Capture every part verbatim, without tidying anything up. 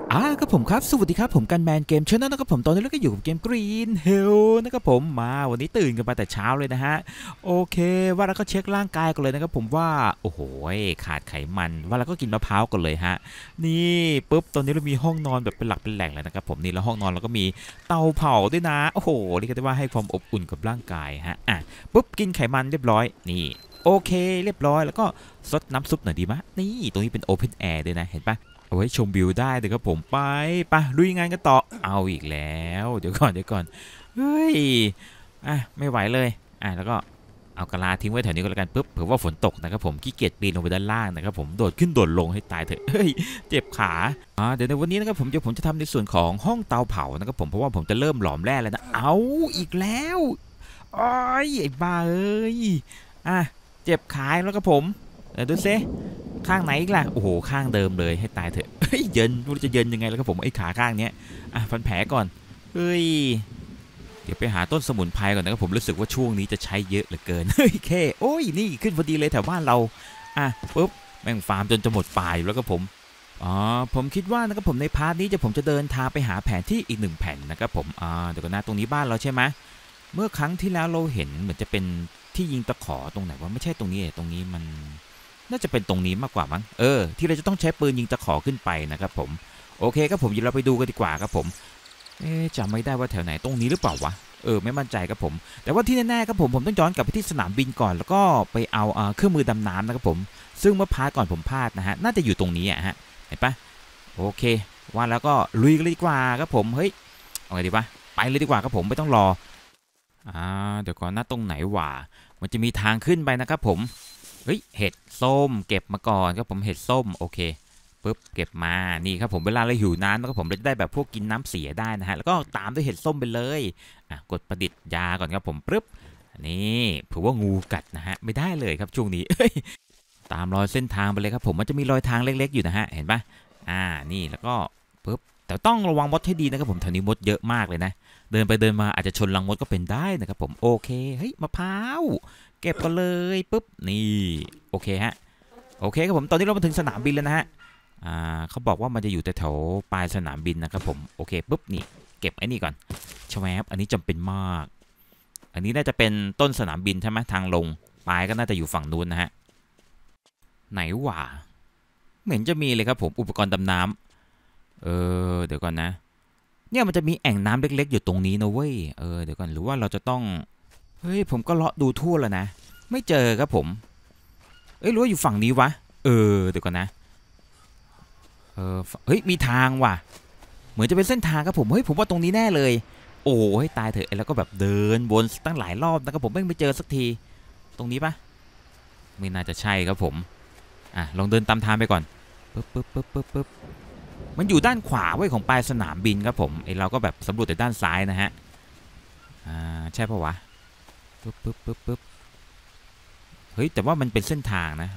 อ่าครับผมครับสวัสดีครับผมกันแมนเกมชแนลนะครับผมตอนนี้เราก็อยู่กับเกม Green Hill นะครับผมมาวันนี้ตื่นกันมาแต่เช้าเลยนะฮะโอเคว่าแล้วก็เช็คร่างกายกันเลยนะครับผมว่าโอ้โหขาดไขมันว่าแล้วก็กินมะพร้าวกันเลยฮะนี่ปุ๊บตอนนี้เรามีห้องนอนแบบเป็นหลักเป็นแหล่งเลยนะครับผมนี่แล้วห้องนอนเราก็มีเตาเผาด้วยนะโอ้โหนี่ก็ได้ว่าให้ความอบอุ่นกับร่างกายฮะอ่ะปุ๊บกินไขมันเรียบร้อยนี่โอเคเรียบร้อยแล้วก็ซดน้ำซุปหน่อยดีมะนี่ตรงนี้เป็น Open Air ด้วยนะเห็นปะเอาไว้ชมวิวได้เลยครับผมไปไปลุยงานกันต่อเอาอีกแล้วเดี๋ยวก่อนเดี๋ยวก่อนเฮ้ยอ่ะไม่ไหวเลยอ่ะแล้วก็เอากะลาทิ้งไว้แถวนี้ก็แล้วกันปุ๊บเผื่อว่าฝนตกนะครับผมขี้เกียจปีนลงไปด้านล่างนะครับผมโดดขึ้นโดดลงให้ตายเถอะเฮ้ยเจ็บขาอ่าเดี๋ยวในวันนี้นะครับผมเดี๋ยวผมจะทำในส่วนของห้องเตาเผานะครับผมเพราะว่าผมจะเริ่มหลอมแร่แล้วนะเอาอีกแล้วอ้อยไอ้บ้าเอ้ยอ่ะเจ็บขาแล้วครับผมเดี๋ยวดูซิข้างไหนอีกล่ะโอ้โหข้างเดิมเลยให้ตายเถอะเฮ้ยเยินไม่รู้จะเยินยังไงแล้วครับผมไอ้ขาข้างเนี้ยอ่ะฟันแผลก่อนเฮ้ยเดี๋ยวไปหาต้นสมุนไพรก่อนนะครับผมรู้สึกว่าช่วงนี้จะใช้เยอะเหลือเกินเฮ้ยแค่โอ้ยนี่ขึ้นพอดีเลยแถวบ้านเราอ่ะปุ๊บแม่งฟาร์มจนจะหมดป่าอยู่แล้วก็ผมอ๋อผมคิดว่านะครับผมในพาร์ทนี้จะผมจะเดินทางไปหาแผนที่อีกหนึ่งแผ่นนะครับผมอ่าเดี๋ยวกันนะตรงนี้บ้านเราใช่ไหมเมื่อครั้งที่แล้วเราเห็นเหมือนจะเป็นที่ยิงตะขอตรงไหนว่าไม่ใช่ตรงนี้ตรงนี้มันน่าจะเป็นตรงนี้มากกว่ามั้งเออที่เราจะต้องใช้ปืนยิงตะขอขึ้นไปนะครับผมโอเคครับผมเดี๋ยวเราไปดูกันดีกว่าครับผมเอ๊ะจำไม่ได้ว่าแถวไหนตรงนี้หรือเปล่าวะเออไม่มั่นใจครับผมแต่ว่าที่แน่ๆครับผมผมต้องย้อนกลับไปที่สนามบินก่อนแล้วก็ไปเอาเอ่อเครื่องมือดำน้ำนะครับผมซึ่งเมื่อพาร์ทก่อนผมพลาดนะฮะน่าจะอยู่ตรงนี้อะฮะเห็นปะโอเคว่าแล้วก็ลุยกันเลยดีกว่าครับผมเฮ้ยเอาไงดีปะไปเลยดีกว่าครับผมไม่ต้องรออ่าเดี๋ยวก่อนหน้าตรงไหนวะมันจะมีทางขึ้นไปนะครับผมเฮ้ยเห็ดส้มเก็บมาก่อนครับผมเห็ดส้มโอเคปุ๊บเก็บมานี่ครับผมเวลาเราหิวน้ำนะครับผมเราจะได้แบบพวกกินน้ำเสียได้นะฮะแล้วก็ตามด้วยเห็ดส้มไปเลยอ่ะกดประดิษฐ์ยาก่อนครับผมปึ๊บนี่เผื่อว่างูกัดนะฮะไม่ได้เลยครับช่วงนี้ ตามรอยเส้นทางไปเลยครับผมมันจะมีรอยทางเล็กๆอยู่นะฮะเห็นปะอ่านี่แล้วก็ปึ๊บแต่ต้องระวังมดให้ดีนะครับผมแถวนี้มดเยอะมากเลยนะเดินไปเดินมาอาจจะชนรังมดก็เป็นได้นะครับผมโอเคเฮ้ยมะพร้าวเก็บกันเลยปึ๊บนี่โอเคฮะโอเคครับผมตอนนี้เรามาถึงสนามบินแล้วนะฮะอ่าเขาบอกว่ามันจะอยู่แถวปลายสนามบินนะครับผมโอเคปุ๊บนี่เก็บไอ้นี่ก่อนชแวบอันนี้จำเป็นมากอันนี้น่าจะเป็นต้นสนามบินใช่ไหมทางลงปลายก็น่าจะอยู่ฝั่งนู้นนะฮะไหนวะเหมือนจะมีเลยครับผมอุปกรณ์ดำน้ำเออเดี๋ยวก่อนนะเนี่ยมันจะมีแอ่งน้ำเล็กๆอยู่ตรงนี้นะเว้ยเออเดี๋ยวก่อนหรือว่าเราจะต้องเฮ้ยผมก็เลาะดูทั่วแล้วนะไม่เจอครับผมเอ้ยหรือว่าอยู่ฝั่งนี้วะเออเดี๋ยวก่อนนะเออเฮ้ยมีทางว่ะเหมือนจะเป็นเส้นทางครับผมเฮ้ยผมว่าตรงนี้แน่เลยโอ้ให้ตายเถอะแล้วก็แบบเดินวนตั้งหลายรอบนะครับผมไม่เจอสักทีตรงนี้ปะไม่น่าจะใช่ครับผมอ่ะลองเดินตามทางไปก่อนปึ๊บปึ๊บปึ๊บปึ๊บปึ๊บมันอยู่ด้านขวาไว้ของปลายสนามบินครับผมไอเราก็แบบสำรวจแต่ด้านซ้ายนะฮะอ่าใช่ปะวะปึ๊บปึ๊บปึ๊บปึ๊บเฮ้ยแต่ว่ามันเป็นเส้นทางนะ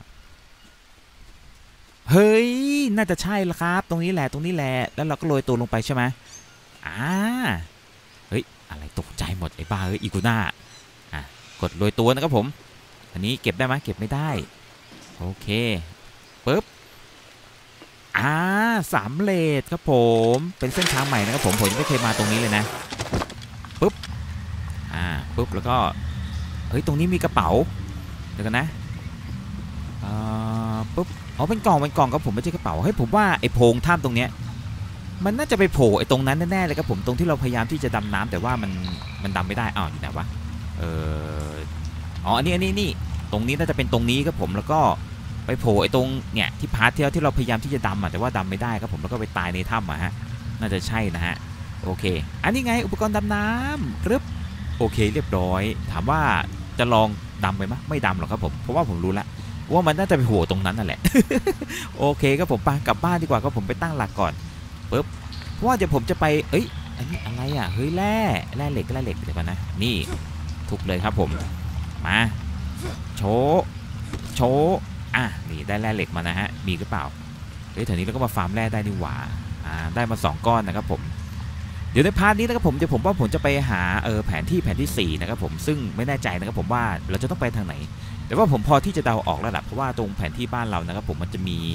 เฮ้ยน่าจะใช่ละครับตรงนี้แหละตรงนี้แหละแล้วเราก็โรยตัวลงไปใช่ไหมอ่าเฮ้ยอะไรตกใจหมดไอ้บ้าเอ้ยอีกูน่าอ่ะกดโรยตัวนะครับผมอันนี้เก็บได้ไหมเก็บไม่ได้โอเคปึ๊บอ่าสามเลดครับผมเป็นเส้นทางใหม่นะครับผมผมยังไม่เคยมาตรงนี้เลยนะปึ๊บอ่าปึ๊บแล้วก็เฮ้ยตรงนี้มีกระเป๋าเดี๋ยวกันนะอ่าปึ๊บอ๋อเป็นกล่องเป็นกล่องครับผมไม่ใช่กระเป๋าเฮ้ยผมว่าไอ้โพรงถ้ำตรงเนี้ยมันน่าจะไปโผล่ไอ้ตรงนั้นแน่ๆเลยครับผมตรงที่เราพยายามที่จะดำน้ำแต่ว่ามันมันดำไม่ได้อ้าวอยู่ไหนวะเอออ๋ออันนี้อันนี้นี่ตรงนี้น่าจะเป็นตรงนี้ครับผมแล้วก็ไปโผล่ไอ้ตรงเนี่ยที่พาร์ทที่เราที่เราพยายามที่จะดำอ่ะแต่ว่าดำไม่ได้ครับผมแล้วก็ไปตายในถ้ำอ่ะฮะน่าจะใช่นะฮะโอเคอันนี้ไงอุปกรณ์ดำน้ำครับโอเคเรียบร้อยถามว่าจะลองดำไปไหมไม่ดำหรอกครับผมเพราะว่าผมรู้แล้วว่ามันน่าจะไปโผล่ตรงนั้นนั่นแหละ โอเคครับผมไปกลับบ้านดีกว่าครับผมไปตั้งหลักก่อนปึ๊บเพราะว่าเดี๋ยวผมจะไปเอ้ยอันนี้อะไรอ่ะเฮ้ยแร่แร่เหล็กแร่เหล็กเดี๋ยวก่อนนะนี่ทุกเลยครับผมมาโชว์โชว์อ่ะนี่ได้แร่เหล็กมานะฮะมีหรือเปล่าเฮ้ยแถวนี้เราก็มาฟาร์มแร่ได้นี่หว่าอ่าได้มาสองก้อนนะครับผมเดี๋ยวในพาร์ทนี้นะครับผมเดี๋ยวผมว่าผมจะไปหาเออแผนที่แผนที่สี่นะครับผมซึ่งไม่แน่ใจนะครับผมว่าเราจะต้องไปทางไหนแต่ว่าผมพอที่จะเดาออกแล้วแหละเพราะว่าตรงแผนที่บ้านเรานะครับผมมันจะมี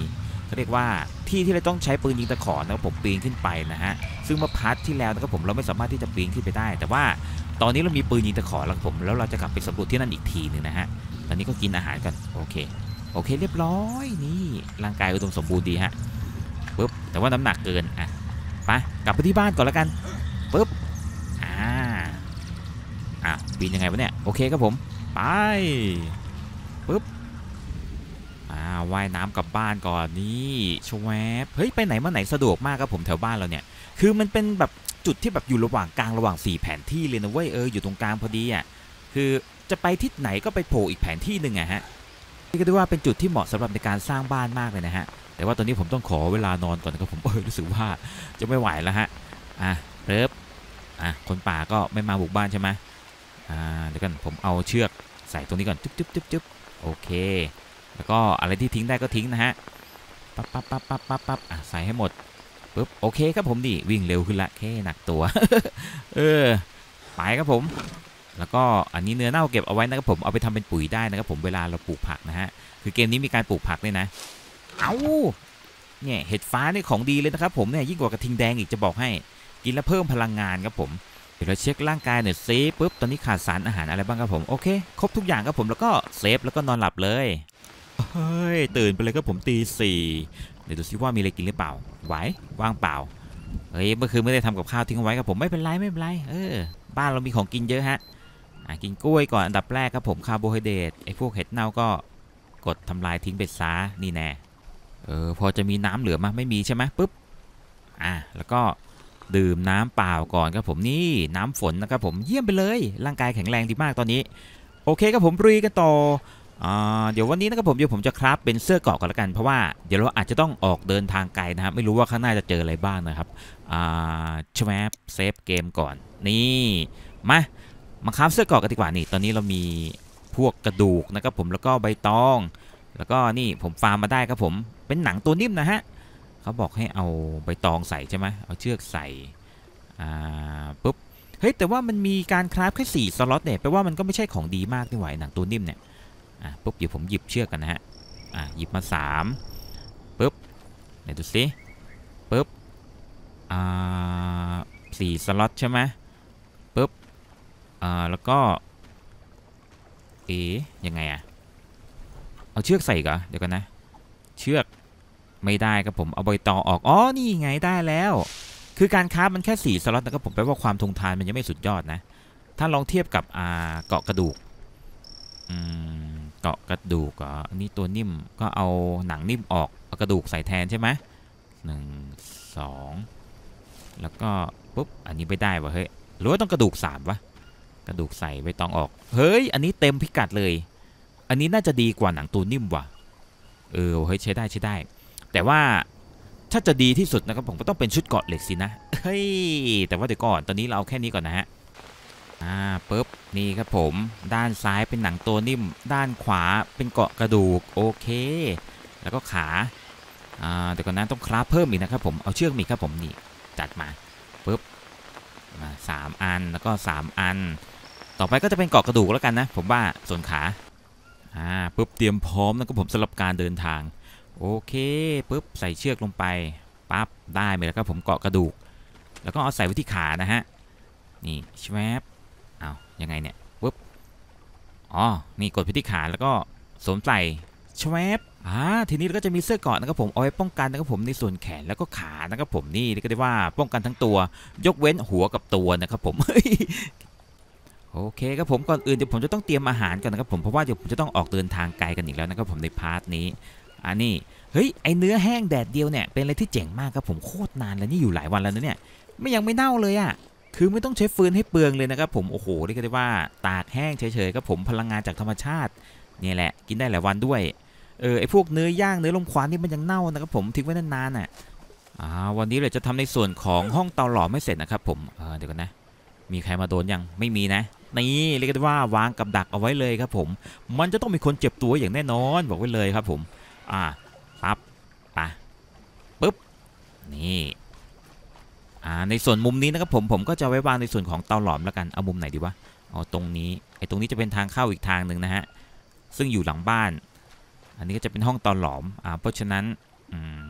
เขาเรียกว่าที่ที่เราต้องใช้ปืนยิงตะขอนะครับผมปีนขึ้นไปนะฮะซึ่งเมื่อพาร์ทที่แล้วนะครับผมเราไม่สามารถที่จะปีนขึ้นไปได้แต่ว่าตอนนี้เรามีปืนยิงตะขอแล้วผมแล้วเราจะกลับไปสำรวจที่นั่นอีกทีนึงนะฮะตอนนี้ก็กินอาหารกันโอเคโอเคเรียบร้อยนี่ร่างกายอุดมสมบูรณ์ดีฮะปุ๊บแต่ว่าน้ำหนักเกินอ่ะไปกลับไปที่บ้านก่อนแล้วกันปุ๊บอ่าอ่ะปีนยังไงวะเนี่ยโอเคครับผมไปปุ๊บอ่าว่ายน้ำกลับบ้านก่อนนี่ชวบเฮ้ยไปไหนมาไหนสะดวกมากครับผมแถวบ้านเราเนี่ยคือมันเป็นแบบจุดที่แบบอยู่ระหว่างกลางระหว่างสี่แผนที่เลยนะเว้ยเอออยู่ตรงกลางพอดีอ่ะคือจะไปทิศไหนก็ไปโผล่อีกแผนที่หนึ่งอะฮะนี่ก็ได้ว่าเป็นจุดที่เหมาะสำหรับในการสร้างบ้านมากเลยนะฮะแต่ว่าตอนนี้ผมต้องขอเวลานอนก่อนนะครับผมเออรู้สึกว่าจะไม่ไหวแล้วฮะอ่ะเริ่มอ่ะคนป่าก็ไม่มาบุกบ้านใช่ไหมอ่าเดี๋ยวกันผมเอาเชือกใส่ตรงนี้ก่อนจุ๊บจุ๊บจุ๊บจุ๊บโอเคแล้วก็อะไรที่ทิ้งได้ก็ทิ้งนะฮะปั๊บปั๊บปั๊บปั๊บปั๊บปั๊บอ่ะใส่ให้หมดปุ๊บโอเคครับผมดิวิ่งเร็วขึ้นละแค่หนักตัว เออไปครับผมแล้วก็อันนี้เนื้อเน่าเก็บเอาไว้นะครับผมเอาไปทำเป็นปุ๋ยได้นะครับผมเวลาเราปลูกผักนะฮะคือเกมนี้มีการปลูกผักด้วยนะเอาเนี่ยเห็ดฟ้านี่ของดีเลยนะครับผมเนี่ยยิ่งกว่ากระทิงแดงอีกจะบอกให้กินแล้วเพิ่มพลังงานครับผมเดี๋ยวเราเช็คร่างกายหน่อยซิปุ๊บตอนนี้ขาดสารอาหารอะไรบ้างครับผมโอเคครบทุกอย่างครับผมแล้วก็เซฟแล้วก็นอนหลับเลยเฮ้ยตื่นไปเลยครับผมตีสี่เดี๋ยวดูซิว่ามีอะไรกินหรือเปล่าไหวว่างเปล่าเฮ้ยเมื่อคืนไม่ได้ทำกับข้าวทิ้งเอาไว้ครับผมไม่เป็นไรไม่เป็นไรเออบ้านเรามีของกินเยอะฮะกินกล้วยก่อนอันดับแรกครับผมคาร์โบไฮเดรตไอ้พวกเห็ดเน่าก็กดทำลายทิ้งไปซะนี่แน่เออพอจะมีน้ำเหลือมาไม่มีใช่ไหมปุ๊บอ่ะแล้วก็ดื่มน้ำเปล่าก่อนครับผมนี่น้ำฝนนะครับผมเยี่ยมไปเลยร่างกายแข็งแรงดีมากตอนนี้โอเคครับผมลุยกันต่อเดี๋ยววันนี้นะครับผมเดี๋ยวผมจะคราฟเป็นเสื้อเกราะก่อนละกันเพราะว่าเดี๋ยวเราอาจจะต้องออกเดินทางไกลนะครับไม่รู้ว่าข้างหน้าจะเจออะไรบ้างนะครับชแวบเซฟเกมก่อนนี่มามาคราฟเสื้อเกราะกันดีกว่านี่ตอนนี้เรามีพวกกระดูกนะครับผมแล้วก็ใบตองแล้วก็นี่ผมฟาร์มมาได้ครับผมเป็นหนังตัวนิ่มนะฮะเขาบอกให้เอาใบตองใส่ใช่ไหมเอาเชือกใส่ปุ๊บเฮ้ยแต่ว่ามันมีการคราฟแค่สี่สล็อตเนี่ยแปลว่ามันก็ไม่ใช่ของดีมากนี่หว่าหนังตัวนิ่มเนี่ยอ่ะปุ๊บเดี๋ยวผมหยิบเชือกกันนะฮะอ่ะหยิบมาสามปุ๊บไหนดูสิปุ๊บอ่าสี่สล็อตใช่ไหมปุ๊บอ่าแล้วก็เอ๋ยังไงอะเอาเชือกใส่ก่อนเดี๋ยวกันนะเชือกไม่ได้ครับผมเอาใบตองออกอ๋อนี่ไงได้แล้วคือการคราฟมันแค่สี่สล็อตนะครับผมแปลว่าความทนทานมันยังไม่สุดยอดนะถ้าลองเทียบกับอ่าเกาะกระดูกอืมเกาะกระดูกอ่ะอันนี้ตัวนิ่มก็เอาหนังนิ่มออกเอากระดูกใส่แทนใช่ไหมหนึ่งสองแล้วก็ปุ๊บอันนี้ไม่ได้วะเฮ้ยหรือว่าต้องกระดูกสามวะกระดูกใส่ใบตองออกเฮ้ยอันนี้เต็มพิกัดเลยอันนี้น่าจะดีกว่าหนังตัวนิ่มว่ะเออเฮ้ยใช้ได้ใช้ได้แต่ว่าถ้าจะดีที่สุดนะครับผมก็ต้องเป็นชุดเกราะเหล็กสินะเฮ้ยแต่ว่าเดี๋ยวก่อนตอนนี้เราเอาแค่นี้ก่อนนะฮะอ่าปุ๊บนี่ครับผมด้านซ้ายเป็นหนังตัวนิ่มด้านขวาเป็นเกราะกระดูกโอเคแล้วก็ขาอ่าเดี๋ยวก่อนนะต้องคราฟเพิ่มอีกนะครับผมเอาเชือกมีครับผมนี่จัดมาปุ๊บมาสามอันแล้วก็สามอันต่อไปก็จะเป็นเกราะกระดูกแล้วกันนะผมว่าส่วนขาอ่าปุ๊บเตรียมพร้อมนะครับผมสำหรับการเดินทางโอเคปุ๊บใส่เชือกลงไปปั๊บได้ไปแล้วครับผมเกาะกระดูกแล้วก็เอาใส่ไว้ที่ขานะฮะนี่แชวบเอายังไงเนี่ยปุ๊บอ๋อนี่กดไปที่ขาแล้วก็สวมใส่แชวบอ่าทีนี้เราก็จะมีเสื้อเกราะนะครับผมเอาไว้ป้องกันนะครับผมในส่วนแขนแล้วก็ขานะครับผมนี่เรียกได้ว่าป้องกันทั้งตัวยกเว้นหัวกับตัวนะครับผม โอเคครับผมก่อนอื่นเดี๋ยวผมจะต้องเตรียมอาหารก่อนนะครับผมเพราะว่าเดี๋ยวผมจะต้องออกเดินทางไกลกันอีกแล้วนะครับผมในพาร์ทนี้อันนี้เฮ้ยไอเนื้อแห้งแดดเดียวเนี่ยเป็นอะไรที่เจ๋งมากครับผมโคตรนานแล้วนี่อยู่หลายวันแล้วนะเนี่ยไม่ยังไม่เน่าเลยอ่ะคือไม่ต้องใช้ฟืนให้เปลืองเลยนะครับผมโอ้โหเรียกได้ว่าตากแห้งเฉยๆครับผมพลังงานจากธรรมชาตินี่แหละกินได้หลายวันด้วยเออไอพวกเนื้อย่างเนื้อลมควันนี่มันยังเน่านะครับผมทิ้งไว้นานๆอ่ะอ่าวันนี้เราจะทำในส่วนของห้องเตาหลอมไม่เสร็จนะครับผมเออเดี๋ยวกันนะมีใครมาโดนยังไม่มีนะนี่เรียกได้ว่าวางกับดักเอาไว้เลยครับผมมันจะต้องมีคนเจ็บตัวอย่างแน่นอนบอกไว้เลยครับผมอ่าปั๊บปะปุ๊บนี่อ่าในส่วนมุมนี้นะครับผมผมก็จะไว้วางในส่วนของเตาหลอมแล้วกันเอามุมไหนดีวะเอาตรงนี้ไอ้ตรงนี้จะเป็นทางเข้าอีกทางหนึ่งนะฮะซึ่งอยู่หลังบ้านอันนี้ก็จะเป็นห้องเตาหลอมอ่าเพราะฉะนั้นอืม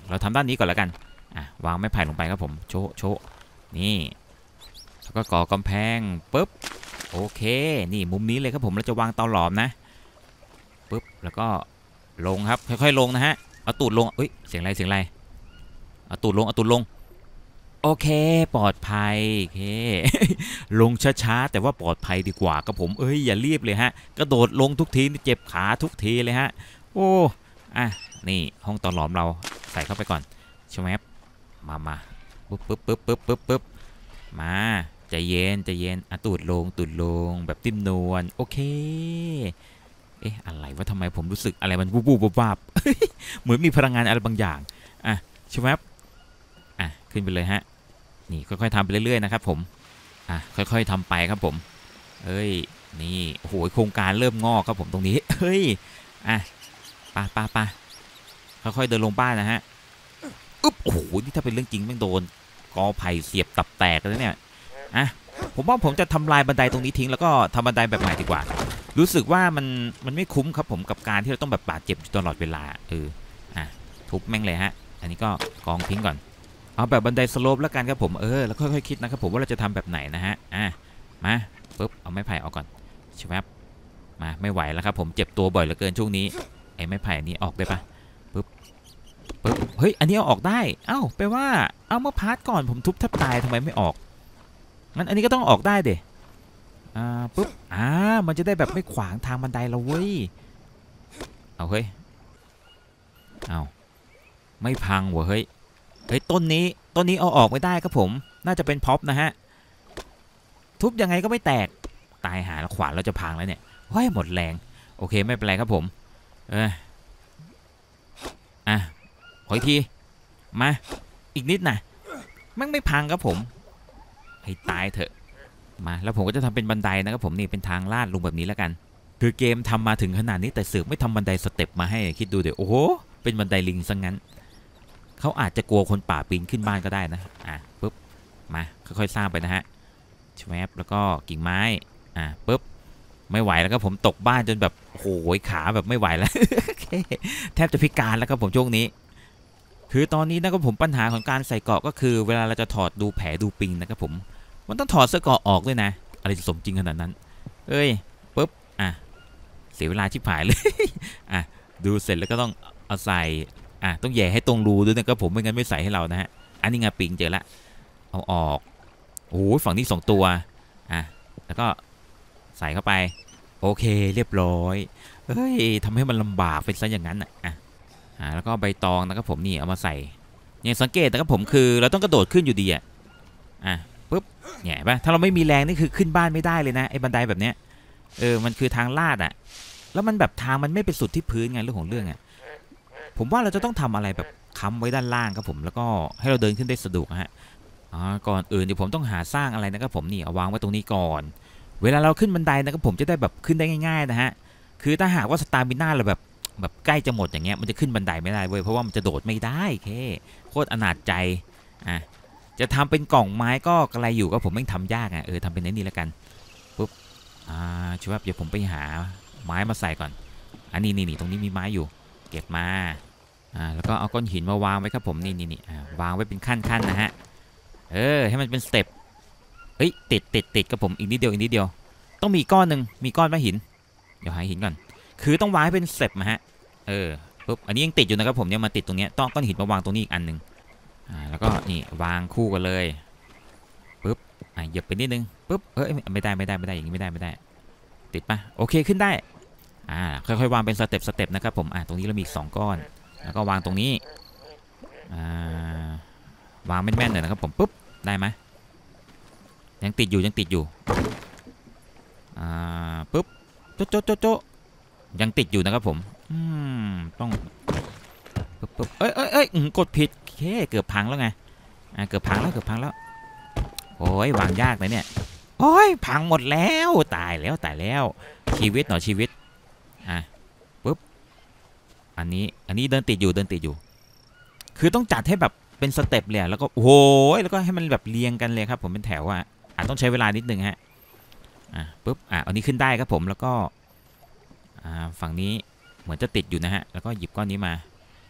เราทำด้านนี้ก่อนแล้วกันอ่ะวางไม้ไผ่ลงไปครับผมโชะโชะนี่แล้วก็ก่อกำแพงปุ๊บโอเคนี่มุมนี้เลยครับผมเราจะวางเตาหลอมนะปุ๊บแล้วก็ลงครับค่อยๆลงนะฮะเอาตูดลงเอ้ยเสียงอะไรเสียงอะไรเอาตูดลงเอาตูดลงโอเคปลอดภัยโอเค ลงช้าๆแต่ว่าปลอดภัยดีกว่าครับผมเอ้ยอย่ารีบเลยฮะกระโดดลงทุกทีนี่เจ็บขาทุกทีเลยฮะโอ้อ่ะนี่ห้องเตาหลอมเราใส่เข้าไปก่อนใช่ไหมมามาปึ๊บปึ๊บปึ๊บปึ๊บปึ๊บปึ๊บมาใจเย็นใจเย็นอ่ะตูดลงตูดลงแบบติ้มนวลโอเคเอ๊ะอะไรวะทำไมผมรู้สึกอะไรมันวูบวูบวาบเหมือนมีพลังงานอะไรบางอย่างอ่ะใช่ไหมอ่ะขึ้นไปเลยฮะนี่ค่อยๆทำไปเรื่อยๆนะครับผมอ่ะค่อยๆทำไปครับผมเอ้ยนี่โอ้โหโครงการเริ่มงอกครับผมตรงนี้เฮ้ยอ่ะปะปะปะค่อยๆเดินลงบ้านนะฮะอึ๊บโอ้โหนี่ถ้าเป็นเรื่องจริงแม่งโดนกอไผ่เสียบตับแตกแล้วเนี่ยอ่ะผมว่าผมจะทำลายบันไดตรงนี้ทิ้งแล้วก็ทำบันไดแบบใหม่ดีกว่ารู้สึกว่ามันมันไม่คุ้มครับผมกับการที่เราต้องแบบบาดเจ็บตลอดเวลาเอออ่ะทุบแม่งเลยฮะอันนี้ก็กองทิ้งก่อนเอาแบบบันไดสโลปแล้วกันครับผมเออแล้วค่อยๆคิดนะครับผมว่าเราจะทำแบบไหนนะฮะอ่ะมาปุ๊บเอาไม้ไผ่ออกก่อนใช่ไหมมาไม่ไหวแล้วครับผมเจ็บตัวบ่อยเหลือเกินช่วงนี้ไอ้ไม้ไผ่นี้ออกได้ปะปุ๊บปุ๊บเฮ้ยอันนี้เอาออกได้เอ้าแปลว่าเอาเมื่อพาร์ทก่อนผมทุบแทบตายทำไมไม่ออกงั้นอันนี้ก็ต้องออกได้เดอ่าปุ๊บอ่ามันจะได้แบบไม่ขวางทางบันไดเราเว้ยเอาเฮ้ยเอาไม่พังวะเฮ้ยเฮ้ยต้นนี้ต้นนี้เอาออกไม่ได้ครับผมน่าจะเป็นพ็อปนะฮะทุบยังไงก็ไม่แตกตายหาแล้วขวานเราจะพังแล้วเนี่ยเฮ้ยหมดแรงโอเคไม่เป็นไรครับผมเอออ่ะขออีกทีมาอีกนิดนะแม่งไม่พังครับผมให้ตายเถอะมาแล้วผมก็จะทำเป็นบันไดนะครับผมนี่เป็นทางลาดลงแบบนี้แล้วกันคือเกมทำมาถึงขนาดนี้แต่เสือกไม่ทำบันไดสเต็ปมาให้คิดดูเดี๋ยวโอ้โหเป็นบันไดลิงซะงั้นเขาอาจจะกลัวคนป่าปีนขึ้นบ้านก็ได้นะอ่ะปุ๊บมาค่อยๆสร้างไปนะฮะแชมแล้วก็กิ่งไม้อ่ะปุ๊บไม่ไหวแล้วก็ผมตกบ้านจนแบบโอ้โหขาแบบไม่ไหวแล้ว แทบจะพิการแล้วครับผมช่วงนี้คือตอนนี้นะครับผมปัญหาของการใส่เกราะก็คือเวลาเราจะถอดดูแผลดูปิงนะครับผมมันต้องถอดเสื้อเกราะออกด้วยนะอะไรจะสมจริงขนาดนั้นเอ้ยปุ๊บอ่ะเสียเวลาชิบหายเลย อ่ะดูเสร็จแล้วก็ต้องเอาใส่อ่ะต้องแย่ให้ตรงรูด้วยนะครับผมไม่งั้นไม่ใส่ให้เรานะฮะอันนี้ไงปิงเจอละเอาออกโอ้ยฝั่งนี้สองตัวอ่ะแล้วก็ใส่เข้าไปโอเคเรียบร้อยเฮ้ยทำให้มันลำบากไปซะอย่างนั้นอ่ะอ่ะแล้วก็ใบตองนะครับผมนี่เอามาใส่เนี่ยสังเกตนะครับผมคือเราต้องกระโดดขึ้นอยู่ดีอ่ะอ่ะปุ๊บเนี่ยป่ะถ้าเราไม่มีแรงนี่คือขึ้นบ้านไม่ได้เลยนะไอ้บันไดแบบเนี้ยเออมันคือทางลาดอ่ะแล้วมันแบบทางมันไม่ไปสุดที่พื้นไงเรื่องของเรื่องอ่ะผมว่าเราจะต้องทำอะไรแบบค้ำไว้ด้านล่างครับผมแล้วก็ให้เราเดินขึ้นได้สะดวกฮะอ๋อก่อนอื่นเดี๋ยวผมต้องหาสร้างอะไรนะครับผมนี่เอาวางไว้ตรงนี้ก่อนเวลาเราขึ้นบันไดนะครับผมจะได้แบบขึ้นได้ง่ายๆนะฮะคือถ้าหากว่าสตาร์มิน่าเราแบบแบบใกล้จะหมดอย่างเงี้ยมันจะขึ้นบันไดไม่ได้เว้ยเพราะว่ามันจะโดดไม่ได้โอเคโคตรอนาถใจอ่ะจะทำเป็นกล่องไม้ก็กระไรอยู่ก็ผมไม่ทำยากอ่ะเออทำเป็นนี้แล้วกันปุ๊บอ่าช่วยเดี๋ยวผมไปหาไม้มาใส่ก่อนอันนี้นี่ตรงนี้มีไม้อยู่เก็บมาอ่าแล้วก็เอาก้อนหินมาวางไว้ครับผมนี่นี่นี่อ่าวางไว้เป็นขั้นๆนะฮะเออให้มันเป็นสเต็ปเฮ้ยติดติดติดกับผมอีกนิดเดียวอีกนิดเดียวต้องมีก้อนหนึ่งมีก้อนไหมหินเดี๋ยวหาหินก่อนคือต้องวางให้เป็นสเต็ปนะฮะเออปุ๊บอันนี้ยังติดอยู่นะครับผมเนี่ยมาติดตรงนี้ต้องก้อนหินมาวางตรงนี้อีกอันหนึ่งอ่าแล้วก็นี่วางคู่กันเลยปุ๊บอ่ะเหยียบไปนิดนึงปุ๊บเอ้ยไม่ได้ไม่ได้ไม่ได้อย่างนี้ไม่ได้ไม่ได้ติดปะโอเคขึ้นได้อ่าค่อยๆวางเป็นสเต็ปสเต็ปนะครับผมอ่าตรงนี้เรามีอีกสองก้อนแล้วก็วางตรงนี้อ่าวางแม่นๆหน่อยนะครับผมปุ๊บได้ไหมยังติดอยู่ยังติดอยู่อ่าปุ๊บโจ๊ะโจ๊ะโจ๊ะโจ๊ะยังติดอยู่นะครับผมอืมต้องปุ๊บปุ๊บเอ้ยเอ้ยเอ้ยกดผิดโอเคเกือบพังแล้วไงอ่าเกือบพังแล้วเกือบพังแล้วโอ้ยวางยากเลยเนี่ยโอ้ยพังหมดแล้วตายแล้วตายแล้วชีวิตหน่อชีวิตอ่ะปุ๊บอันนี้อันนี้เดินติดอยู่เดินติดอยู่คือต้องจัดให้แบบเป็นสเต็ปเลยแล้วก็โอ้โหแล้วก็ให้มันแบบเรียงกันเลยครับผมเป็นแถวอ่ะอาจต้องใช้เวลานิดนึงฮะอ่ะปุ๊บอ่ะอันนี้ขึ้นได้ครับผมแล้วก็อ่าฝั่งนี้เหมือนจะติดอยู่นะฮะแล้วก็หยิบก้อนนี้มา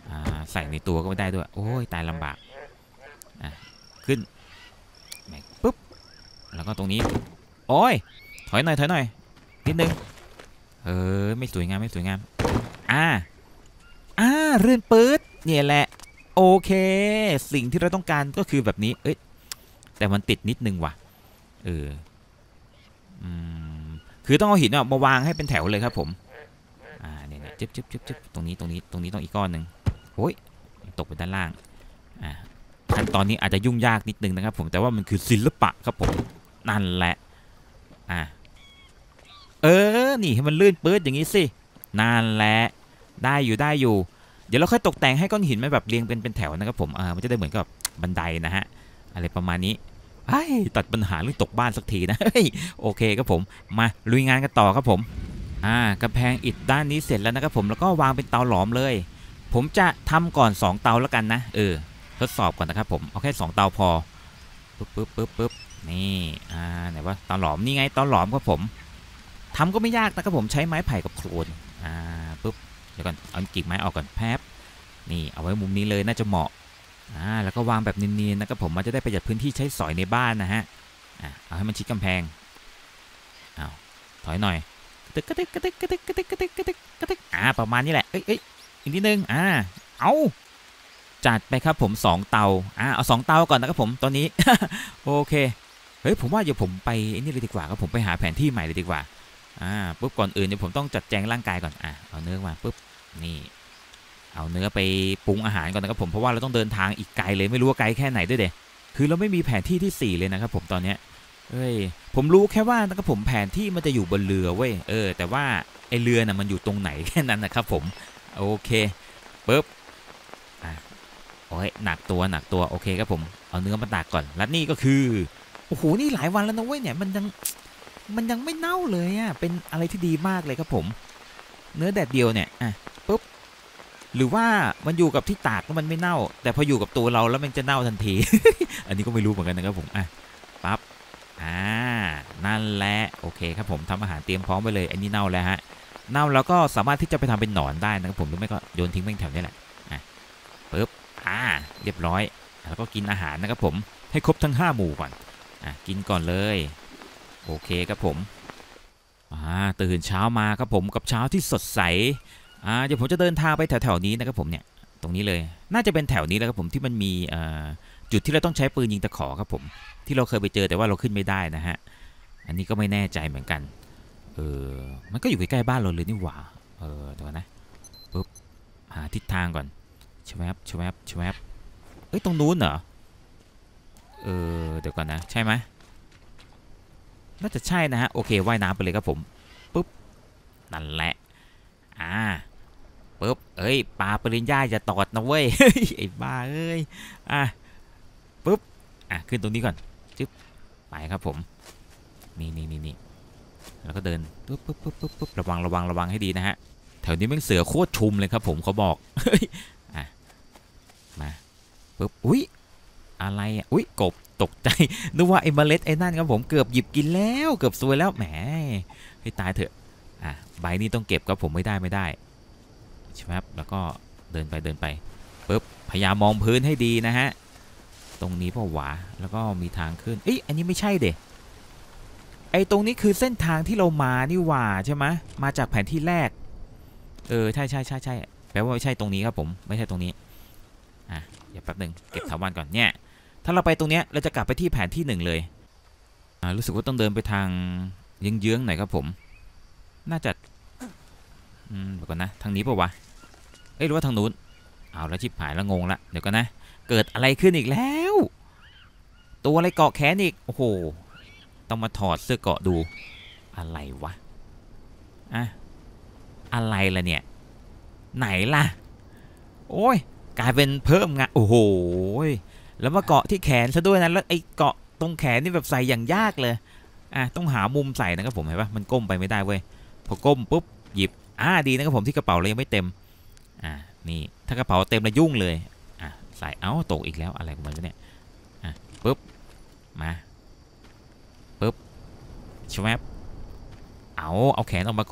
อ่าใส่ในตัวก็ไม่ได้ด้วยโอ้ยตายลำบากอ่ะขึ้นปุ๊บแล้วก็ตรงนี้โอ้ยถอยหน่อยถอยหน่อยนิดนึงเออไม่สวยงามไม่สวยงามอ่าอ่าเรื่อนปื๊ดเนี่ยแหละโอเคสิ่งที่เราต้องการก็คือแบบนี้เอ้ยแต่มันติดนิดนึงว่ะเอออืมคือต้องเอาหินมาวางให้เป็นแถวเลยครับผมอ่าเนี่ยเนี่ยจิ๊บจิ๊บจิ๊บจิ๊บตรงนี้ตรงนี้ตรงนี้ต้องอีกก้อนหนึ่งโอ้ยตกไปด้านล่างอ่าขั้นตอนนี้อาจจะยุ่งยากนิดนึงนะครับผมแต่ว่ามันคือศิลปะครับผมนั่นแหละอ่าเออนี่ให้มันลื่นปื๊ดอย่างนี้สินั่นแหละได้อยู่ได้อยู่เดี๋ยวเราค่อยตกแต่งให้ก้อนหินมันแบบเรียงเป็นเป็นแถวนะครับผมอ่ามันจะได้เหมือนกับบันไดนะฮะอะไรประมาณนี้ไอ้ตัดปัญหาเรื่องตกบ้านสักทีนะโอเคครับผมมาลุยงานกันต่อครับผมอ่ากำแพงอิฐด้านนี้เสร็จแล้วนะครับผมแล้วก็วางเป็นเตาหลอมเลยผมจะทำก่อนสองเตาแล้วกันนะเออทดสอบก่อนนะครับผมเอาแค่สองเตาพอปึ๊บปึ๊บปึ๊บปึ๊บนี่อ่าไหนว่าเตาหลอมนี่ไงเตาหลอมครับผมทำก็ไม่ยากนะครับผมใช้ไม้ไผ่กับโคลนอ่าปึ๊บเดี๋ยวก่อนเอากิ่งไม้ออกก่อนแป๊บนี่เอาไว้มุมนี้เลยน่าจะเหมาะอ่าแล้วก็วางแบบเนียนๆนะครับผมมันจะได้ประหยัดพื้นที่ใช้สอยในบ้านนะฮะอ่าเอาให้มันชิดกำแพงเอาถอยหน่อยกระตึกกระตึกกระตึกกระตึกกระตึกกระตึกกระตึกกระตึกอ่าประมาณนี้แหละเอ้ยเอ้ยอีกนิดนึงอ่าเอาจัดไปครับผมสองเตาอ่าเอาสองเตาก่อนนะครับผมตอนนี้ โอเคเฮ้ยผมว่าเดี๋ยวผมไปนี่เลยดีกว่าครับผมไปหาแผนที่ใหม่เลยดีกว่าอ่าปุ๊บก่อนอื่นเดี๋ยวผมต้องจัดแจงร่างกายก่อนอ่าเอาเนื้อมาปุ๊บนี่เอาเนื้อไปปรุงอาหารก่อนนะครับผมเพราะว่าเราต้องเดินทางอีกไกลเลยไม่รู้ว่าไกลแค่ไหนด้วยเดะคือเราไม่มีแผนที่ที่สี่เลยนะครับผมตอนเนี้ยเอ้ยผมรู้แค่ว่านะครับผมแผนที่มันจะอยู่บนเรือเว้ยเออแต่ว่าไอเรือน่ะมันอยู่ตรงไหนแค่นั้นนะครับผมโอเคปุ๊บอ่ะโอ้ยหนักตัวหนักตัวโอเคครับผมเอาเนื้อมาตากก่อนและนี่ก็คือโอ้โหนี่หลายวันแล้วนะเว้ยเนี่ยมันยังมันยังไม่เน่าเลยอ่ะเป็นอะไรที่ดีมากเลยครับผมเนื้อแดดเดียวเนี่ยอ่ะปุ๊บหรือว่ามันอยู่กับที่ตากแล้วมันไม่เน่าแต่พออยู่กับตัวเราแล้วมันจะเน่าทันที อันนี้ก็ไม่รู้เหมือนกันนะครับผมอ่ะปั๊บอ่านั่นแหละโอเคครับผมทำอาหารเตรียมพร้อมไปเลยอันนี้เน่าแล้วฮะเน่าแล้วก็สามารถที่จะไปทำเป็นหนอนได้นะครับผมหรือไม่ก็โยนทิ้งแม่งแถวนี้แหละอ่ะปุ๊บอ่าเรียบร้อยแล้วก็กินอาหารนะครับผมให้ครบทั้งห้าหมู่ก่อนอ่ะกินก่อนเลยโอเคครับผมอ่าตื่นเช้ามาครับผมกับเช้าที่สดใสอ่าเดี๋ยวผมจะเดินทางไปแถวๆนี้นะครับผมเนี่ยตรงนี้เลยน่าจะเป็นแถวนี้แล้วครับผมที่มันมีอ่าจุดที่เราต้องใช้ปืนยิงตะขอครับผมที่เราเคยไปเจอแต่ว่าเราขึ้นไม่ได้นะฮะอันนี้ก็ไม่แน่ใจเหมือนกันเออมันก็อยู่ใกล้ๆบ้านเราเลยนี่หว่าเออเดี๋ยวนะปุ๊บหาทิศทางก่อนชวบชวบชวบเอ้ยตรงนู้นเหรอเออเดี๋ยวก่อนนะใช่ไหมน่าจะใช่นะฮะโอเคว่ายน้ำไปเลยครับผมปุ๊บนั่นแหละอ่าปุ๊บเอ้ยปลาปริญญาจะตอดนะเว้ย ไอ้บ้าเอ้ยอ่ะปุ๊บอ่ะขึ้นตรงนี้ก่อนจึ๊บไปครับผมนี่นี่นี่นี่แล้วก็เดินปุ๊บปุ๊บปุ๊บปุ๊บปุ๊บระวังระวังระวังให้ดีนะฮะแถวนี้แม่งเสือโคตรชุมเลยครับผมเขาบอกอ่ะมาปุ๊บอุ้ยอะไรอ่ะอุ้ยกบตกใจนึกว่าไอ้เมล็ดไอ้นั่นครับผมเกือบหยิบกินแล้วเกือบซวยแล้วแหมให้ตายเถอะอ่ะใบนี้ต้องเก็บครับผมไม่ได้ไม่ได้ใช่ไหมครับแล้วก็เดินไปเดินไปปุ๊บพยายามมองพื้นให้ดีนะฮะตรงนี้เพราะหวาแล้วก็มีทางขึ้นเอ้ยอันนี้ไม่ใช่เด็ไอ้ตรงนี้คือเส้นทางที่เรามานี่หว่าใช่ไหมมาจากแผนที่แรกเออใช่ใช่ใช่ใช่แปลว่าไม่ใช่ตรงนี้ครับผมไม่ใช่ตรงนี้อ่ะเดี๋ยวแป๊บหนึ่งเก็บถาวรก่อนเนี่ยถ้าเราไปตรงเนี้ยเราจะกลับไปที่แผนที่หนึ่งเลยอ่ารู้สึกว่าต้องเดินไปทางเยื้องๆหน่อยครับผมน่าจะอืมเดี๋ยวก่อนนะทางนี้ป่าววะเอ้ยหรือว่าทางนู้นเอาแล้วชิบหายแล้วงงละเดี๋ยวก่อนนะเกิดอะไรขึ้นอีกแล้วตัวอะไรเกาะแขนอีกโอ้โหต้องมาถอดเสื้อเกาะดูอะไรวะอะอะไรล่ะเนี่ยไหนล่ะโอ้ยกลายเป็นเพิ่มงานโอ้โหแล้วมาเกาะที่แขนซะด้วยนะแล้วไอ้เกาะตรงแขนนี่แบบใส่อย่างยากเลยอ่ะต้องหามุมใส่นะครับผมเห็นปะมันก้มไปไม่ได้เว้ยพอก้มปุ๊บหยิบอ่าดีนะครับผมที่กระเป๋าเรายังไม่เต็มอ่านี่ถ้ากระเป๋าเต็มแล้วยุ่งเลยอ่ะใส่เอ้าตกอีกแล้วอะไรของมันเนี่ยอ่ะปุ๊บมาปุ๊บชวบเอาเอาแขนออกมาก่อน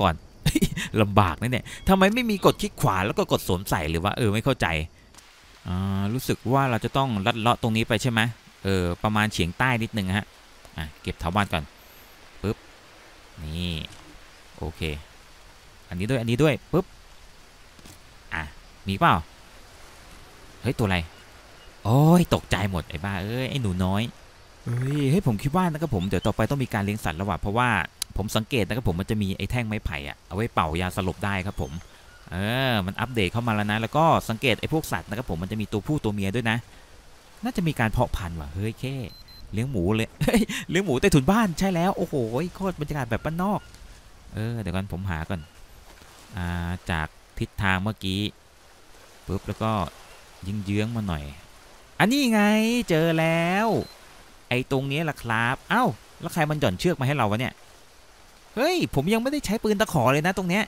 ลำบากนะเนี่ยทำไมไม่มีกดคลิกขวาแล้วก็กดสวมใส่หรือว่าเออไม่เข้าใจอ่ารู้สึกว่าเราจะต้องลัดเลาะตรงนี้ไปใช่ไหมเออประมาณเฉียงใต้นิดนึงฮะอ่ะเก็บเถาวัลย์ก่อนปึ๊บนี่โอเคอันนี้ด้วยอันนี้ด้วยปึ๊บอ่ะมีเปล่าเฮ้ยตัวอะไรโอ้ยตกใจหมดไอ้บ้าเอ้ยไอ้หนูน้อยเฮ้ยเฮ้ยผมคิดว่านะครับผมเดี๋ยวต่อไปต้องมีการเลี้ยงสัตว์แล้วว่ะเพราะว่าผมสังเกตนะครับผมมันจะมีไอ้แท่งไม้ไผ่อะเอาไว้เป่ายาสลบได้ครับผมเออมันอัปเดตเข้ามาแล้วนะแล้วก็สังเกตไอ้พวกสัตว์นะครับผมมันจะมีตัวผู้ตัวเมียด้วยนะน่าจะมีการเพาะพันธุ์ว่ะเฮ้ยแค่เลี้ยงหมูเลยเลี้ยงหมูใต้ถุนบ้านใช่แล้วโอ้โหโคตรบรรยากาศแบบบ้านนอกเออเดี๋ยวก่อนผมหาก่อนอ่าจากทิศทางเมื่อกี้ปุ๊บแล้วก็ยิงเยื้องมาหน่อยอันนี้ไงเจอแล้วไอ้ตรงนี้ล่ะครับเอ้าแล้วใครมันหย่อนเชือกมาให้เราวะเนี่ยเฮ้ยผมยังไม่ได้ใช้ปืนตะขอเลยนะตรงเนี้ย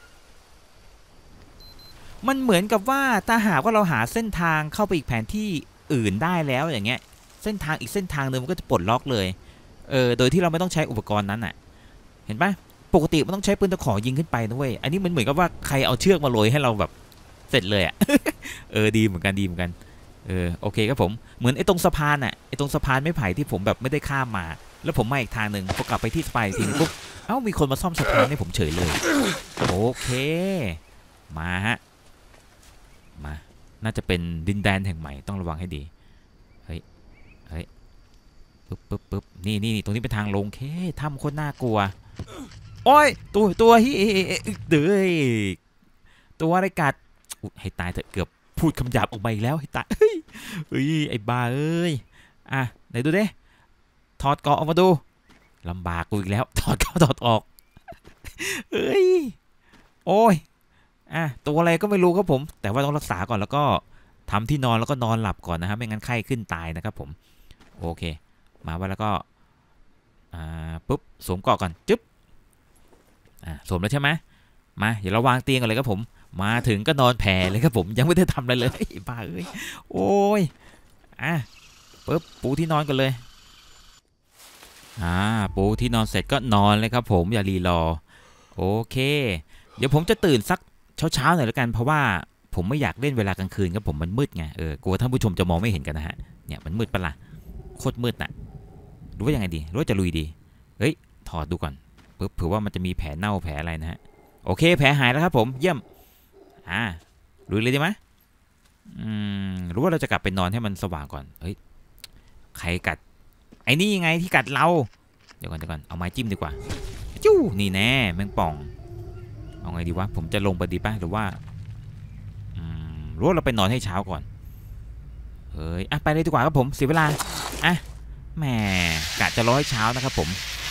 มันเหมือนกับว่าถ้าหากว่าเราหาเส้นทางเข้าไปอีกแผนที่อื่นได้แล้วอย่างเงี้ยเส้นทางอีกเส้นทางหนึ่งมันก็จะปลดล็อกเลยเออโดยที่เราไม่ต้องใช้อุปกรณ์นั้นอ่ะเห็นปะปกติมันต้องใช้ปืนตะขอยิงขึ้นไปนะเว้ยอันนี้มันเหมือนกับว่าใครเอาเชือกมาโรยให้เราแบบเสร็จเลยอ่ะ เออดีเหมือนกันดีเหมือนกันเออโอเคครับผมเหมือนไอ้ตรงสะพานอ่ะไอ้ตรงสะพานไม้ไผ่ที่ผมแบบไม่ได้ข้ามมาแล้วผมมาอีกทางหนึ่งพอกลับไปที่สไปทีนึงปุ๊บเอ้ามีคนมาซ่อมสะพานให้ผมเฉยเลยโอเคมาฮะมาน่าจะเป็นดินแดนแห่งใหม่ต้องระวังให้ดีเฮ้ยเฮ้ยปึ๊บปึ๊บปึ๊บนี่นี่ตรงนี้เป็นทางลงเคถ้ำโคตรน่ากลัวโอ้ยตัวตัวฮิเด้ยตัวอะไรกัดให้ตายเถอะเกือบพูดคำหยาบออกมาอีกแล้วให้ตายเฮ้ยไอ้บ้าเอ้ยอ่ะไหนดูดิถอดเกาะออกมาดูลำบากกูอีกแล้วถอดเกาะถอดออกเฮ้ยโอ้ยอ่ะตัวอะไรก็ไม่รู้ครับผมแต่ว่าต้องรักษาก่อนแล้วก็ทำที่นอนแล้วก็นอนหลับก่อนนะครับไม่งั้นไข้ขึ้นตายนะครับผมโอเคมาไว้แล้วก็อ่าปุ๊บสวมเกาะก่อนจึ๊บอ่าสวมแล้วใช่ไหมมาเดี๋ยวเราวางเตียงกันเลยครับผมมาถึงก็นอนแผ่เลยครับผมยังไม่ได้ทำอะไรเลยบ้าเอ้ยโอ้ยอ่ะปุ๊บปูที่นอนกันเลยอ่าปูที่นอนเสร็จก็นอนเลยครับผมอย่ารีรอโอเคเดี๋ยวผมจะตื่นสักเช้าๆหน่อยแล้วกันเพราะว่าผมไม่อยากเล่นเวลากลางคืนครับผมมันมืดไงเออกลัวท่านผู้ชมจะมองไม่เห็นกันนะฮะเนี่ยมันมืดปะล่ะโคตรมืดน่ะรู้ว่ายังไงดีรู้ว่าจะลุยดีเฮ้ยถอดดูก่อนปุ๊บเผื่อว่ามันจะมีแผลเน่าแผลอะไรนะฮะโอเคแผลหายแล้วครับผมเยี่ยมอ่าลุยเลยดีไหมอืมรู้ว่าเราจะกลับไปนอนให้มันสว่างก่อนเฮ้ยใครกัดไอ้นี่ไงที่กัดเราเดี๋ยวก่อนเดี๋ยวก่อนเอาไม้จิ้มดีกว่าจู้นี่แน่แมงป่องเอาไงดีวะผมจะลงไปดีป่ะหรือว่าอืมรู้ว่าเราไปนอนให้เช้าก่อนเฮ้ยอ่ะไปเลยดีกว่าครับผมเสียเวลาอ่ะแหมกะจะรอให้เช้านะครับผม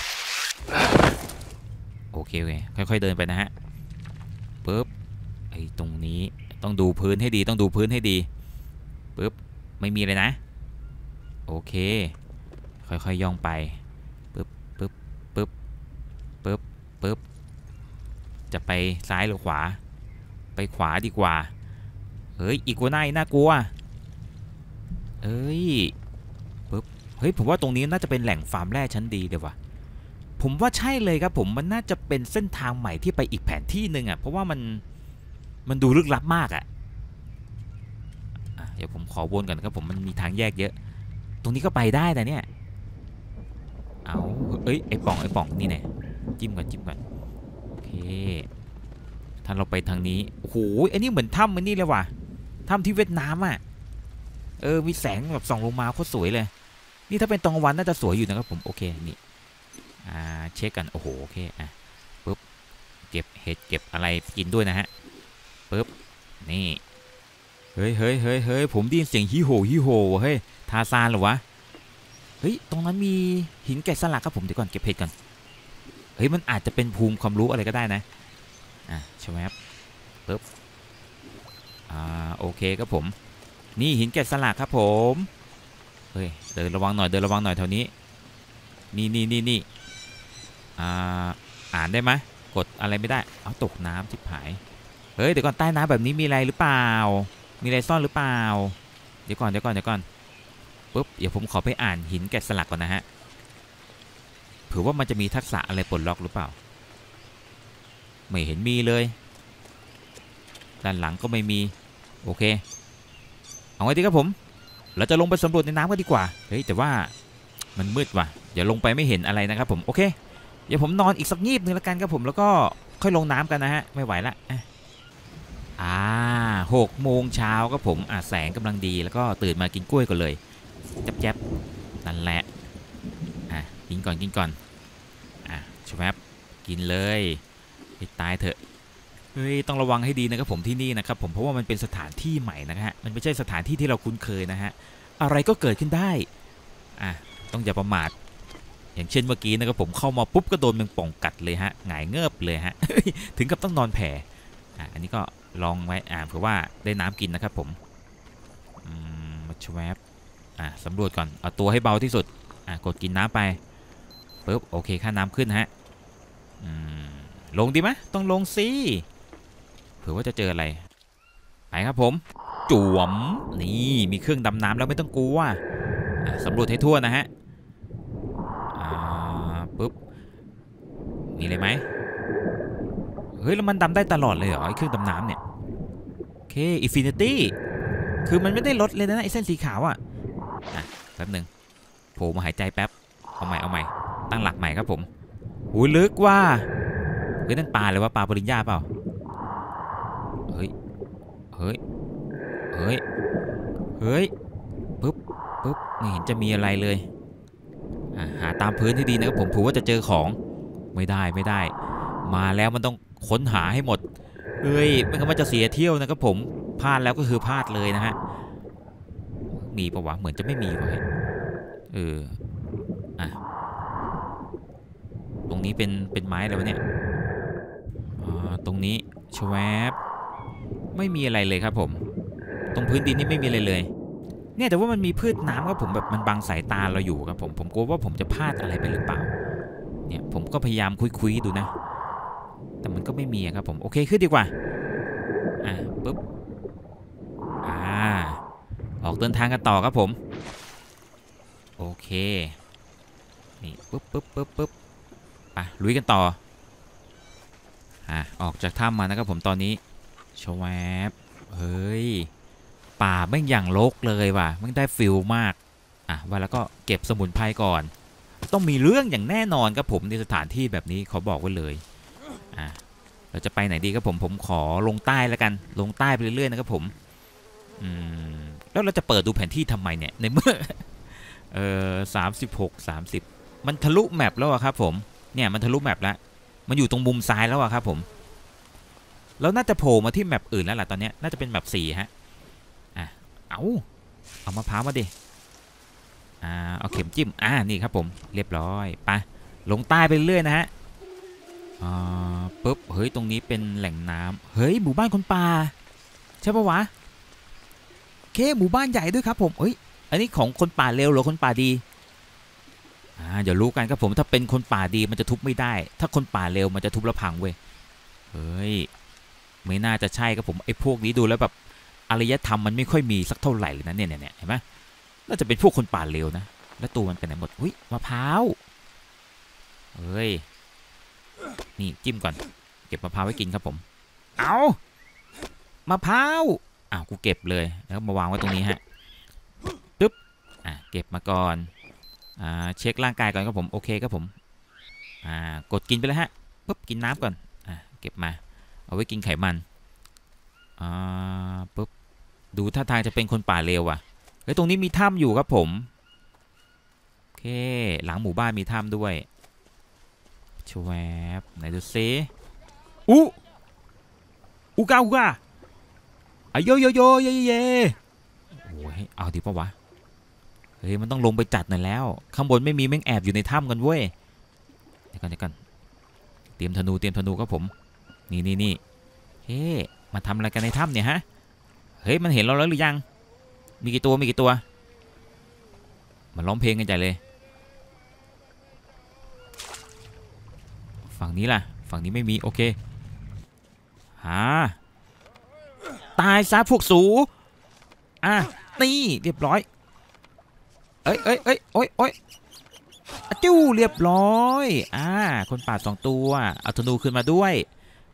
โอเคโอเคค่อยๆเดินไปนะฮะปึ๊บไอ้ตรงนี้ต้องดูพื้นให้ดีต้องดูพื้นให้ดีปึ๊บไม่มีเลยนะโอเคค่อยๆย่องไปปึ๊บปึ๊บปึ๊บปึ๊บปึ๊บจะไปซ้ายหรือขวาไปขวาดีกว่าเฮ้ยอีกัวน่าน่ากลัวเอ้ยปึ๊บเฮ้ยผมว่าตรงนี้น่าจะเป็นแหล่งฟาร์มแร่ชั้นดีเลยว่ะผมว่าใช่เลยครับผมมันน่าจะเป็นเส้นทางใหม่ที่ไปอีกแผนที่หนึ่งอ่ะเพราะว่ามันมันดูลึกลับมากอ่ะเดี๋ยวผมขอวนก่อนครับผมมันมีทางแยกเยอะตรงนี้ก็ไปได้แต่เนี่ยเอาเอ้ยไอ้ป่องไอ้ป่องนี่แน่จิ้มก่อนจิ้มก่อนโอเคถ้าเราไปทางนี้โอ้โหไอ้นี่เหมือนถ้ำมันนี่เลยว่ะถ้ำที่เวียดนามอ่ะเออมีแสงแบบส่องลงมาโคตรสวยเลยนี่ถ้าเป็นตอนกลางวันน่าจะสวยอยู่นะครับผมโอเคนี่อ่าเช็คกันโอ้โหโอเคอ่ะปุ๊บเก็บเห็ดเก็บอะไรกินด้วยนะฮะปุ๊บนี่เฮ้ยเฮ้ยเฮ้ยเฮ้ยผมได้ยินเสียงฮิโฮฮิโฮเฮ้ยทาซานเหรอวะเฮ้ยตรงนั้นมีหินแกะสลักครับผมเดี๋ยวก่อนเก็บเพชรก่อนเฮ้ยมันอาจจะเป็นภูมิความรู้อะไรก็ได้นะอ่ะใช่ไหมครับปุ๊บอ่าโอเคครับผมนี่หินแกะสลักครับผมเฮ้ยเดินระวังหน่อยเดินระวังหน่อยแถวนี้นี่นี่นี่นี่อ่าอ่านได้ไหมกดอะไรไม่ได้เอาตกน้ำชิบหายเฮ้ยเดี๋ยวก่อนใต้น้ำแบบนี้มีอะไรหรือเปล่ามีอะไรซ่อนหรือเปล่าเดี๋ยวก่อนเดี๋ยวก่อนเดี๋ยวก่อนปุ๊บเดี๋ยวผมขอไปอ่านหินแกะสลักก่อนนะฮะเผื่อว่ามันจะมีทักษะอะไรปลดล็อกหรือเปล่าไม่เห็นมีเลยด้านหลังก็ไม่มีโอเคเอาไงดีครับผมเราจะลงไปสำรวจในน้ำกันดีกว่าเฮ้ยแต่ว่ามันมืดว่ะเดี๋ยวลงไปไม่เห็นอะไรนะครับผมโอเคเดี๋ยวผมนอนอีกสักงีบนึงแล้วกันครับผมแล้วก็ค่อยลงน้ำกันนะฮะไม่ไหวละอ่าหกโมงเช้าครับผมอ่าแสงกำลังดีแล้วก็ตื่นมากินกล้วยก่อนเลยจับแจ๊บนั่นแหละอ่ะกินก่อนกินก่อนอ่ะชวบกินเลยไปตายเถอะเฮ้ยต้องระวังให้ดีนะครับผมที่นี่นะครับผมเพราะว่ามันเป็นสถานที่ใหม่นะฮะมันไม่ใช่สถานที่ที่เราคุ้นเคยนะฮะอะไรก็เกิดขึ้นได้อ่ะต้องอย่าประมาทอย่างเช่นเมื่อกี้นะครับผมเข้ามาปุ๊บก็โดนแมงป่องกัดเลยฮะหงายเงือบเลยฮะ ถึงกับต้องนอนแผ่อ่ะอันนี้ก็ลองไว้อ่าเผื่อว่าได้น้ำกินนะครับผมมาชวบอ่ะสำรวจก่อนเอาตัวให้เบาที่สุดอ่ะกดกินน้ำไปปุ๊บโอเคค่าน้ำขึ้นฮะลงดีไหมต้องลงสิเผื่อว่าจะเจออะไรไปครับผมจุ๋มนี่มีเครื่องดำน้ำแล้วไม่ต้องกลัวสำรวจให้ทั่วนะฮะปุ๊บมีอะไรไหมเฮ้ยแล้วมันดำได้ตลอดเลยเหรอไอ้เครื่องดำน้ำเนี่ยโอเคอินฟินิตี้คือมันไม่ได้ลดเลยนะไอ้เส้นสีขาวอ่ะอ่ะแป๊บหนึ่งโผล่มาหายใจแป๊บเอาใหม่เอาใหม่ตั้งหลักใหม่ครับผมหูลึกว่าเฮ้ยนั่นปลาเลยว่าปลาปริญญาเปล่าเฮ้ยเฮ้ยเฮ้ยเฮ้ยปุ๊บปุ๊บไม่เห็นจะมีอะไรเลยหาตามพื้นให้ดีนะครับผมเผื่อว่าจะเจอของไม่ได้ไม่ได้มาแล้วมันต้องค้นหาให้หมดเฮ้ยไม่งั้นมันจะเสียเที่ยวนะครับผมพลาดแล้วก็คือพลาดเลยนะฮะมีปะวะเหมือนจะไม่มีวะเอออ่ะตรงนี้เป็นเป็นไม้อะไรวะเนี่ยตรงนี้ชวบไม่มีอะไรเลยครับผมตรงพื้นดินนี่ไม่มีอะไรเลยเนี่ยแต่ว่ามันมีพืชน้ำครับผมแบบมันบังสายตาเราอยู่ครับผมผมกลัวว่าผมจะพลาดอะไรไปหรือเปล่าเนี่ยผมก็พยายามคุยๆดูนะแต่มันก็ไม่มีครับผมโอเคขึ้นดีกว่าอ่ะปุ๊บอ่าออกเดินทางกันต่อครับผมโอเคนี่ปุ๊บปุ๊บปุ๊บปุ๊บไปลุยกันต่ออ่ะออกจากถ้ำมานะครับผมตอนนี้ชวบเฮ้ยป่าไม่อย่างรกเลยว่ะไม่ได้ฟิลมากอ่ะว่าแล้วก็เก็บสมุนไพรก่อนต้องมีเรื่องอย่างแน่นอนครับผมในสถานที่แบบนี้เขาบอกไว้เลยอ่ะเราจะไปไหนดีครับผมผมขอลงใต้แล้วกันลงใต้ไปเรื่อยๆนะครับผมอืมแล้วเราจะเปิดดูแผนที่ทำไมเนี่ยในเมื่อเออสามสิบหกสามสิบมันทะลุแมปแล้วครับผมเนี่ยมันทะลุแมปแล้วมันอยู่ตรงมุมซ้ายแล้วอะครับผมแล้วน่าจะโผล่มาที่แมปอื่นแล้วล่ะตอนนี้น่าจะเป็นแมปสี่ฮะอ่ะเอาเอามะพร้าวมาดิอ่าเอาเข็มจิ้มอ่านี่ครับผมเรียบร้อยไปลงใต้ไปเรื่อยนะฮะอ่าปุ๊บเฮ้ยตรงนี้เป็นแหล่งน้ำเฮ้ยหมู่บ้านคนป่าใช่ปะวะเคหมู่บ้านใหญ่ด้วยครับผมเอ้ยอันนี้ของคนป่าเร็วหรือคนป่าดีอ่าเดี๋ยวรู้กันครับผมถ้าเป็นคนป่าดีมันจะทุบไม่ได้ถ้าคนป่าเร็วมันจะทุบแล้วพังเว้ยเฮ้ยไม่น่าจะใช่ครับผมไอ้พวกนี้ดูแล้วแบบอารยธรรมมันไม่ค่อยมีสักเท่าไหร่เลยนะเนี่ยเนี่ยเห็นไหมน่าจะเป็นพวกคนป่าเร็วนะแล้วตัวมันเป็นไหนหมดอุ้ยมะพร้าวเฮ้ยนี่จิ้มก่อนเก็บมะพร้าวไว้กินครับผมเอามะพร้าวอ้าวกูเก็บเลยแล้วมาวางไว้ตรงนี้ฮะปึ๊บอ่ะเก็บมาก่อนอ่าเช็คร่างกายก่อนครับผมโอเคครับผมอ่ากดกินไปแล้วฮะปึ๊บกินน้ำก่อนอ่ะเก็บมาเอาไว้กินไขมันอ่าปุ๊บดูท่าทางจะเป็นคนป่าเร็วอ่ะเฮ้ยตรงนี้มีถ้ำอยู่ครับผมโอเคหลังหมู่บ้านมีถ้ำด้วยชวบไหนดูซิอู้อูกาอูกาอโยโยโยเย่เย่โอ้ยเอาดิปะวะเฮ้ยมันต้องลงไปจัดหน่อยแล้วข้างบนไม่มีแม่งแอบอยู่ในถ้ำกันเว้ยเดี๋ยวกันเดี๋ยวกันเตรียมธนูเตรียมธนูครับผมนี่นี่นี่เฮ้มาทำอะไรกันในถ้ำเนี่ยฮะเฮ้ยมันเห็นเราแล้วหรือยังมีกี่ตัวมีกี่ตัวมันร้องเพลงกันใหญ่เลยฝั่งนี้ล่ะฝั่งนี้ไม่มีโอเคหาตายซะพวกสูอ่ะนี่เรียบร้อยเอ้ยเอ้ยเอ้ยโอ้ยโอ้ยจิ้วเรียบร้อยอ่าคนป่าสองตัวเอาธนูขึ้นมาด้วย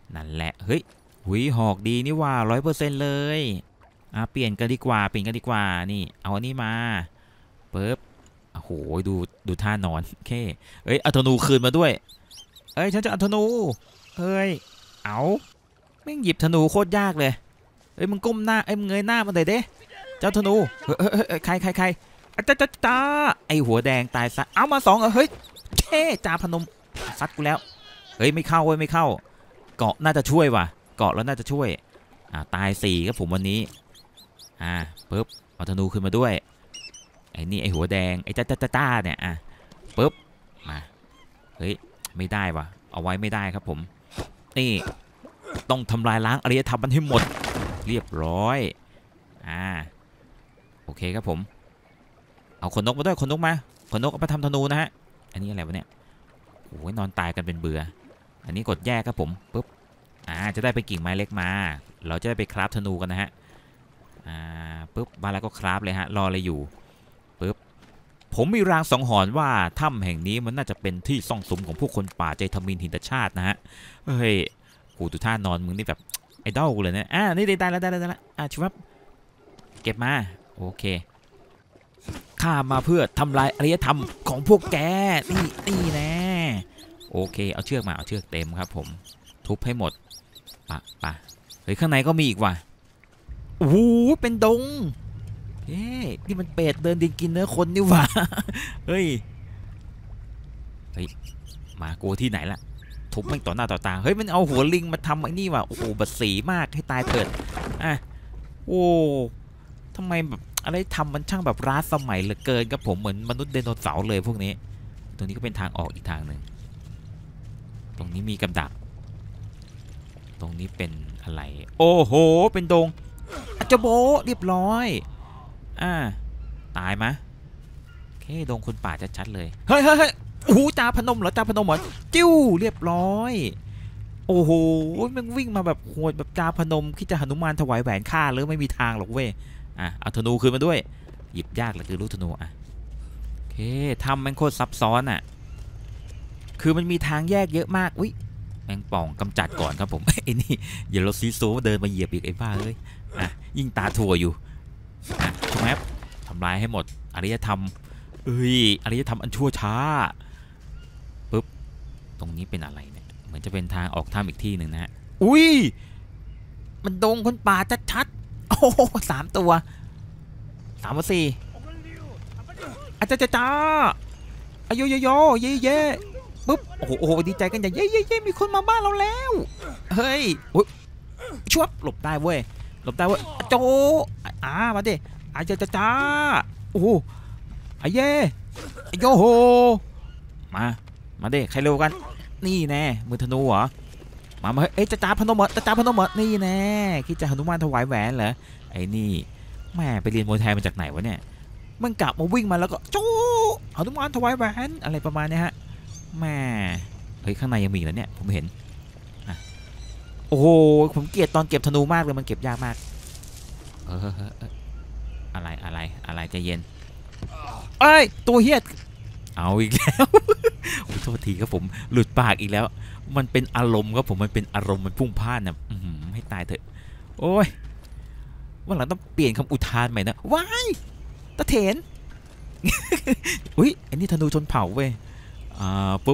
นั่นแหละเฮ้ยหุยหอกดีนี่ว่าร้อยเปอร์เซ็นต์เลยอ่ะเปลี่ยนกันดีกว่าเปลี่ยนกันดีกว่านี่เอาอันนี้มาปึ๊บโอ้โหดูดูท่านอนโอเคเอ้ยเอาธนูคืนมาด้วยเอ้ยฉันจะเอาธนูเอ้ยเอาแม่งหยิบธนูโคตรยากเลยเอ้ยมึงก้มหน้าเอ้ยมึงเงยหน้ามาเลยเด้เจ้าธนูเฮ้ยเฮ้ยใครใครใครจ้าจ้าจ้าไอหัวแดงตายซะเอามาสองเฮ้ยเท่จ่าพนมซัดกูแล้วเฮ้ยไม่เข้าเว้ยไม่เข้าเกาะน่าจะช่วยว่ะเกาะแล้วน่าจะช่วยอ่าตายสี่ครับผมวันนี้อ่าปึ๊บเอาธนูขึ้นมาด้วยไอ้นี่ไอ้หัวแดงไอ้จ้าจ้าจ้าเนี่ยอ่ะปึ๊บมาเฮ้ยไม่ได้ว่ะเอาไว้ไม่ได้ครับผมนี่ต้องทำลายล้างอารยธรรมมันให้หมดเรียบร้อยอ่าโอเคครับผมเอาขนนกมาด้วยขนนกมาขนนกเอาไปทำธนูนะฮะอันนี้อะไรวะเนี่ยโอ้ยนอนตายกันเป็นเบื่ออันนี้กดแยกครับผมปึ๊บอ่าจะได้ไปกิ่งไม้เล็กมาเราจะได้ไปคราฟธนูกันนะฮะอ่าปึ๊บมาแล้วก็คราฟเลยฮะรออะไรอยู่ปึ๊บผมมีรางสังหรณ์ว่าถ้ำแห่งนี้มันน่าจะเป็นที่ซ่องสุมของพวกคนป่าใจทมิฬหินชาตินะฮะเฮ้ยกูดูท่านอนมึงนี่แบบไอ้ดอลกูเลยนะอ่านี่ได้แล้วได้แล้วได้แล้วอ่าชิวับเก็บมาโอเคข้ามาเพื่อทำลายอารยธรรมของพวกแกนี่นี่แน่โอเคเอาเชือกมาเอาเชือกเต็มครับผมทุบให้หมดปะปะเฮ้ยข้างในก็มีอีกว่ะโอ้โหเป็นดงเฮ้ยนี่มันเป็ดเดินดินกินเนื้อคนนี่หว่าเฮ้ยเฮ้ยมากูที่ไหนล่ะทุบไม่ต่อหน้าต่อตาเฮ้ยมันเอาหัวลิงมาทำไอ้นี่ว่ะโอ้โหบัดสีมากให้ตายเถิดอ่ะโอ้ทำไมแบบอะไรทำมันช่างแบบล้าสมัยเหลือเกินครับผมเหมือนมนุษย์ไดโนเสาร์เลยพวกนี้ตรงนี้ก็เป็นทางออกอีกทางหนึ่งตรงนี้มีกำดักตรงนี้เป็นอะไรโอ้โหเป็นดงอาจโบเรียบร้อยอ่าตายมะโอเคดงคนป่าชัดๆเลยเฮ้ยเฮ้ยเฮ้ยโอ้โหจ่าพนมเหรอจ่าพนมเหรอจิ้วเรียบร้อยโอ้โหมันวิ่งมาแบบโหดแบบจ่าพนมคิดจะหนุมานถวายแหวนฆ่าหรือไม่มีทางหรอกเว้ยอ่ะเอาธนูคืนมาด้วยหยิบยากเหลือคือลูกธนูอ่ะโอเคทำมันโคตรซับซ้อนอ่ะคือมันมีทางแยกเยอะมากอุ้ยแมงป่องกำจัดก่อนครับผมไอ้นี่อย่าเราซีโซเดินมาเหยียบอีกไอ้บ้าเลยอ่ะยิ่งตาถั่วอยู่อ่ะใช่ไหมทำลายให้หมดอารยธรรมเอ้ยอารยธรรมอันชั่วช้าปุ๊บตรงนี้เป็นอะไรเนี่ยเหมือนจะเป็นทางออกถ้ำอีกที่หนึ่งนะฮะอุ้ยมันดงคนป่าชัดๆโอ้สามตัวสามสี่อาจารย์จ้าอายุโยโยเย่เย่ปุ๊บโอ้โหดีใจกันอย่างเย่เย่เย่มีคนมาบ้านเราแล้วเฮ้ยชวบหลบได้เว้ยหลบได้เว้ยโจอ่ามาดิอาจารย์จ้าโอ้โหไอเย่โยโฮมามาดิใครเร็วกันนี่แน่มือธนูเหรอมามาเอ้ยจ้าพนมเหรอจ้าพนมเหรอนี่แน่คิดจะหนุมานถวายแหวนเหรอไอ้นี่แม่ไปเรียนมวยไทยมาจากไหนวะเนี่ยมันกลับมาวิ่งมาแล้วก็โจ้หนุมานถวายแหวนอะไรประมาณนี้ฮะแม่เฮ้ยข้างในยังมีแล้วเนี่ยผมเห็นอ่ะโอ้โหผมเกลียดตอนเก็บธนูมากเลยมันเก็บยากมากเอออะไรอะไรอะไรใจเย็นเอ้ยตัวเฮี้ยเอาอีกแล้วโทษทีครับผมหลุดปากอีกแล้วมันเป็นอารมณ์ครับผมมันเป็นอารมณ์มันพุ่งพ่านนะให้ตายเถอะโอ้ยวันหลังต้องเปลี่ยนคำอุทานใหม่นะว้ายตะเถนอุ้ยอันนี้ธนูชนเผ่าเว้ยอ่าปุ๊บ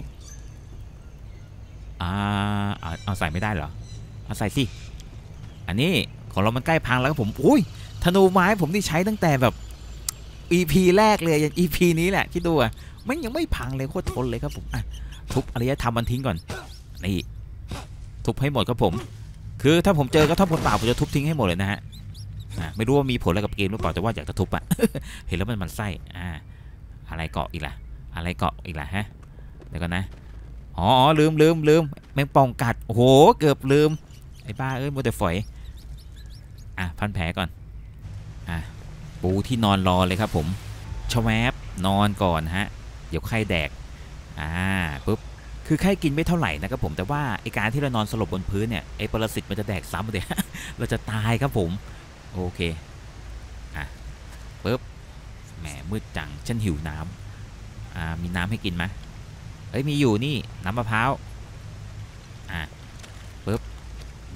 อ่าเอาใส่ไม่ได้เหรอเอาใส่สิอันนี้ของเรามันใกล้พังแล้วครับผมอุ้ยธนูไม้ผมที่ใช้ตั้งแต่แบบ อี พี แรกเลยอย่าง อี พี นี้แหละคิดดูอ่ะมันยังไม่พังเลยโคตรทนเลยครับผมอ่ะทุบอารยธรรมมันทิ้งก่อนนี่ทุบให้หมดครับผมคือถ้าผมเจอก็ท่อผลเปล่าผมจะทุบทิ้งให้หมดเลยนะฮะไม่รู้ว่ามีผลอะไรกับเกมหรือเปล่าแต่ว่าอยากจะทุบอ่ะ เห็นแล้วมันมันไส้อ่าอะไรเกาะอีกล่ะอะไรเกาะอีกล่ะฮะเดี๋ยวกันนะอ๋อลืมลืมลืมแมงป่องกัดโอ้โหเกือบลืมไอ้บ้าเอ้ยมัวแต่ฝอยอ่ะพันแผลก่อนอ่ะปูที่นอนรอเลยครับผมชวบนอนก่อนฮะเดี๋ยวไข้แดกอ่าปุ๊บคือไข้กินไม่เท่าไหร่นะครับผมแต่ว่าไอการที่เรานอนสลบบนพื้นเนี่ยไอปรสิตมันจะแดกซ้ำเลย เราจะตายครับผมโอเคอ่ะปุ๊บแหมมืดจังฉันหิวน้ำอ่ามีน้ำให้กินไหมเอ้ยมีอยู่นี่น้ำมะพร้าวอ่ะปุ๊บ